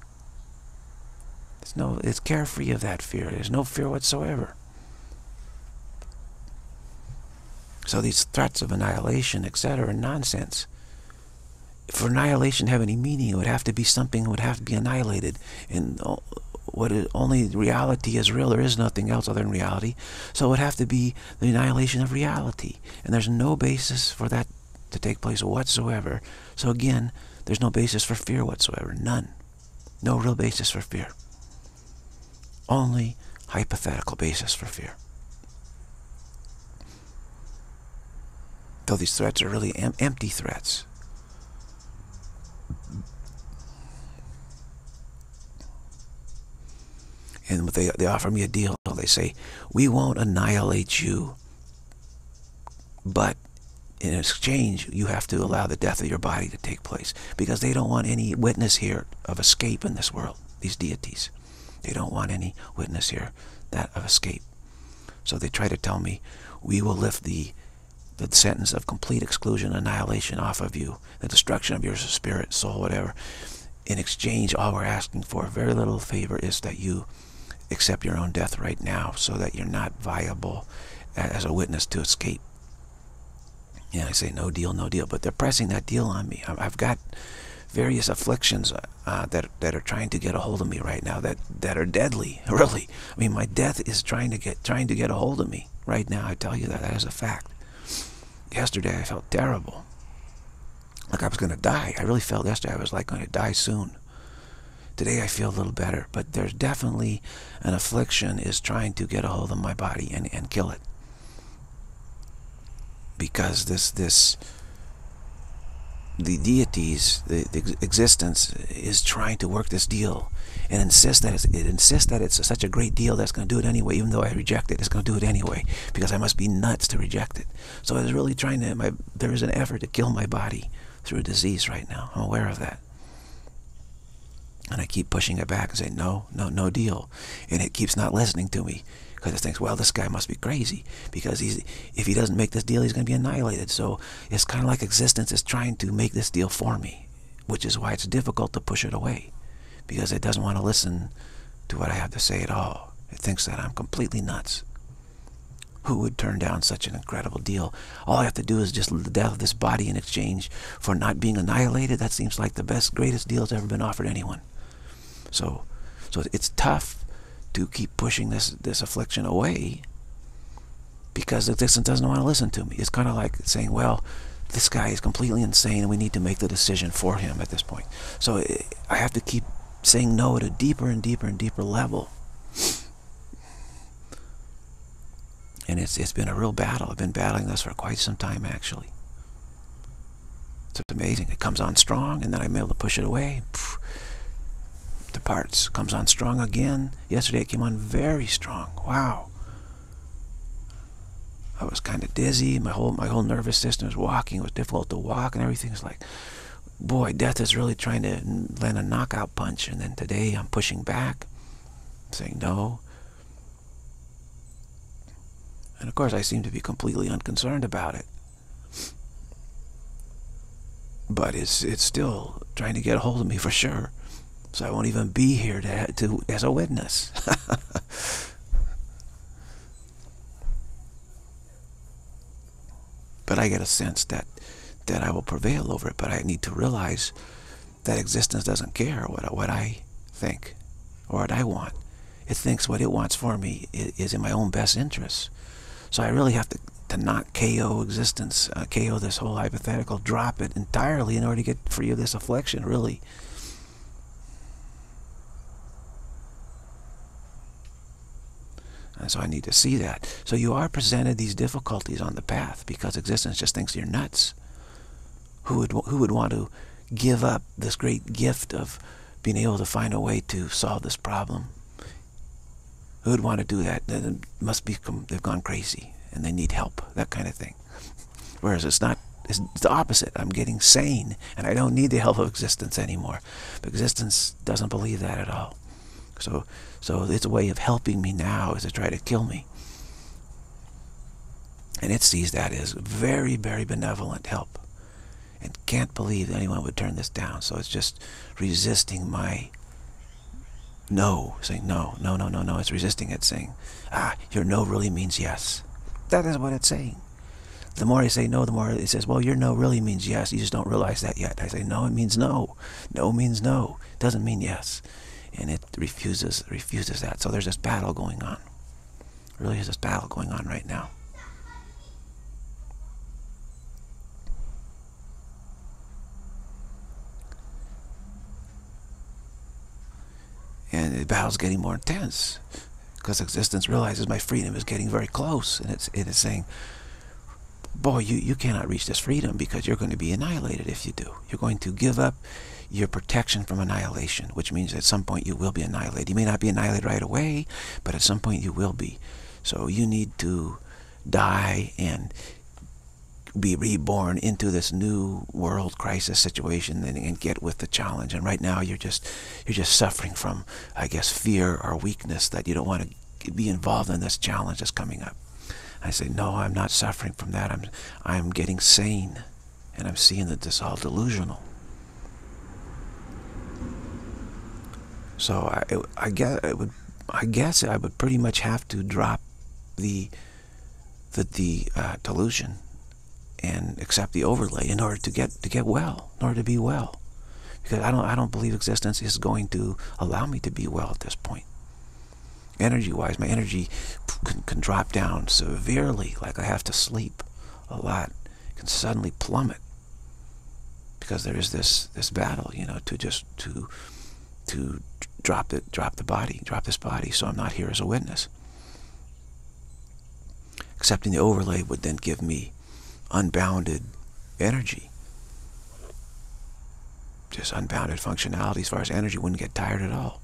It's no, it's carefree of that fear. There's no fear whatsoever. So these threats of annihilation, et cetera, are nonsense. For annihilation to have any meaning, it would have to be something that would have to be annihilated. And what it, only reality is real. There is nothing else other than reality. So it would have to be the annihilation of reality. And there's no basis for that to take place whatsoever. So again, there's no basis for fear whatsoever. None. No real basis for fear. Only hypothetical basis for fear. Though these threats are really em empty threats. And they, they offer me a deal. They say, we won't annihilate you, but in exchange, you have to allow the death of your body to take place. Because they don't want any witness here of escape in this world, these deities. They don't want any witness here that of escape. So they try to tell me, we will lift the, the sentence of complete exclusion, annihilation off of you, the destruction of your spirit, soul, whatever. In exchange, all we're asking for, very little favor, is that you accept your own death right now, so that you're not viable as a witness to escape. Yeah, I say no deal, no deal, but they're pressing that deal on me. I've got various afflictions uh, that that are trying to get a hold of me right now, that that are deadly. Really, I mean, my death is trying to get trying to get a hold of me right now. I tell you that that is a fact. Yesterday, I felt terrible, like I was going to die. I really felt yesterday I was like going to die soon. Today I feel a little better, but there's definitely an affliction is trying to get a hold of my body and, and kill it. Because this, this, the deities, the, the existence is trying to work this deal and insist that it's, it insists that it's such a great deal that's going to do it anyway. Even though I reject it, it's going to do it anyway, because I must be nuts to reject it. So it's really trying to, my, there is an effort to kill my body through disease right now. I'm aware of that. And I keep pushing it back and say, no, no, no deal. And it keeps not listening to me, because it thinks, well, this guy must be crazy, because he's, if he doesn't make this deal, he's going to be annihilated. So it's kind of like existence is trying to make this deal for me, which is why it's difficult to push it away, because it doesn't want to listen to what I have to say at all. It thinks that I'm completely nuts. Who would turn down such an incredible deal? All I have to do is just the death of this body in exchange for not being annihilated. That seems like the best, greatest deal that's ever been offered anyone. So, so it's tough to keep pushing this this affliction away because the existence doesn't want to listen to me. It's kind of like saying, well, this guy is completely insane and we need to make the decision for him at this point. So I have to keep saying no at a deeper and deeper and deeper level. And it's it's been a real battle. I've been battling this for quite some time, actually. It's amazing. It comes on strong, and then I'm able to push it away. Pff, departs. Comes on strong again. Yesterday it came on very strong. Wow. I was kind of dizzy. My whole my whole nervous system was walking. It was difficult to walk, and everything was like, boy, death is really trying to land a knockout punch. And then today I'm pushing back, saying no. And of course I seem to be completely unconcerned about it. But it's it's still trying to get a hold of me for sure. So I won't even be here to, to as a witness. But I get a sense that that I will prevail over it. But I need to realize that existence doesn't care what what I think or what I want. It thinks what it wants for me is in my own best interests. So I really have to, to not K O existence, uh, K O this whole hypothetical, drop it entirely in order to get free of this affliction, really. And so I need to see that. So you are presented these difficulties on the path because existence just thinks you're nuts. Who would, who would want to give up this great gift of being able to find a way to solve this problem? Who would want to do that? They must be, they've gone crazy and they need help, that kind of thing. Whereas it's not, it's the opposite. I'm getting sane and I don't need the help of existence anymore. But existence doesn't believe that at all. So, so its way of helping me now is to try to kill me. And it sees that as very, very benevolent help. And can't believe anyone would turn this down. So it's just resisting my no, saying no, no, no, no, no. It's resisting it, saying, ah, your no really means yes. That is what it's saying. The more I say no, the more it says, well, your no really means yes. You just don't realize that yet. I say, no, it means no. No means no. It doesn't mean yes. And it refuses, refuses that. So there's this battle going on. Really is this battle going on right now. And the battle's getting more intense because existence realizes my freedom is getting very close, and it's it is saying, boy, you, you cannot reach this freedom because you're going to be annihilated if you do. You're going to give up your protection from annihilation, which means at some point you will be annihilated. You may not be annihilated right away, but at some point you will be. So you need to die and be reborn into this new world crisis situation and, and get with the challenge. And right now you're just you're just suffering from, I guess, fear or weakness that you don't want to be involved in this challenge that's coming up. I say, no, I'm not suffering from that. I'm I'm getting sane, and I'm seeing that this is all delusional. So I I guess I would I guess I would pretty much have to drop the the the uh, delusion and accept the overlay in order to get to get well, in order to be well, because I don't I don't believe existence is going to allow me to be well at this point. Energy-wise, my energy can, can drop down severely, like I have to sleep a lot. It can suddenly plummet because there is this this battle, you know, to just to to drop it, drop the body, drop this body, so I'm not here as a witness. Accepting the overlay would then give me unbounded energy, just unbounded functionality as far as energy. Wouldn't get tired at all.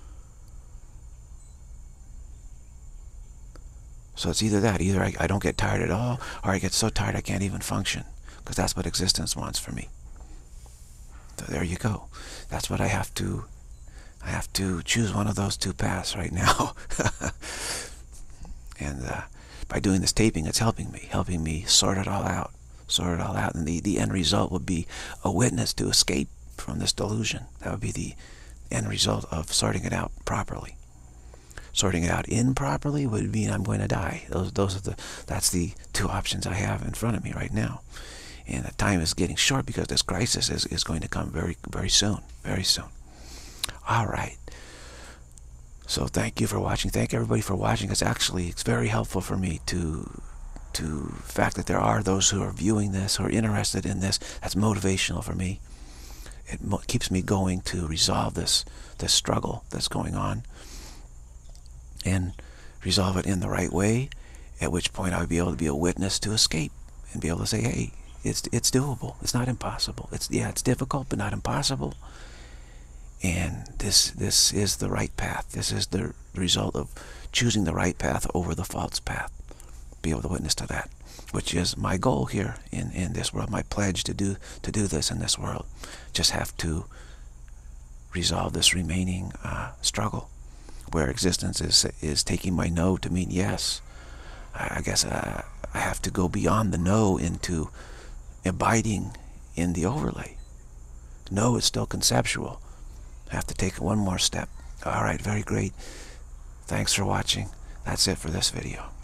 So it's either that, either I, I don't get tired at all, or I get so tired I can't even function, because that's what existence wants for me. So there you go. That's what I have to, I have to choose one of those two paths right now. And uh, by doing this taping, it's helping me, helping me sort it all out, sort it all out. And the, the end result would be a witness to escape from this delusion. That would be the end result of sorting it out properly. Sorting it out improperly would mean I'm going to die. Those, those are the, that's the two options I have in front of me right now. And the time is getting short because this crisis is, is going to come very, very soon, very soon. All right. So thank you for watching. Thank everybody for watching. It's actually, it's very helpful for me to, to the fact that there are those who are viewing this, who are interested in this. That's motivational for me. It mo keeps me going to resolve this, this struggle that's going on, and resolve it in the right way, at which point I would be able to be a witness to escape and be able to say, hey, it's, it's doable. It's not impossible. It's, yeah, it's difficult, but not impossible. And this, this is the right path. This is the result of choosing the right path over the false path. Be able to witness to that, which is my goal here in, in this world, my pledge to do, to do this in this world. Just have to resolve this remaining uh, struggle, where existence is is taking my no to mean yes. I, I guess uh, I have to go beyond the no into abiding in the overlay. No is still conceptual. I have to take one more step. All right, very great. Thanks for watching. That's it for this video.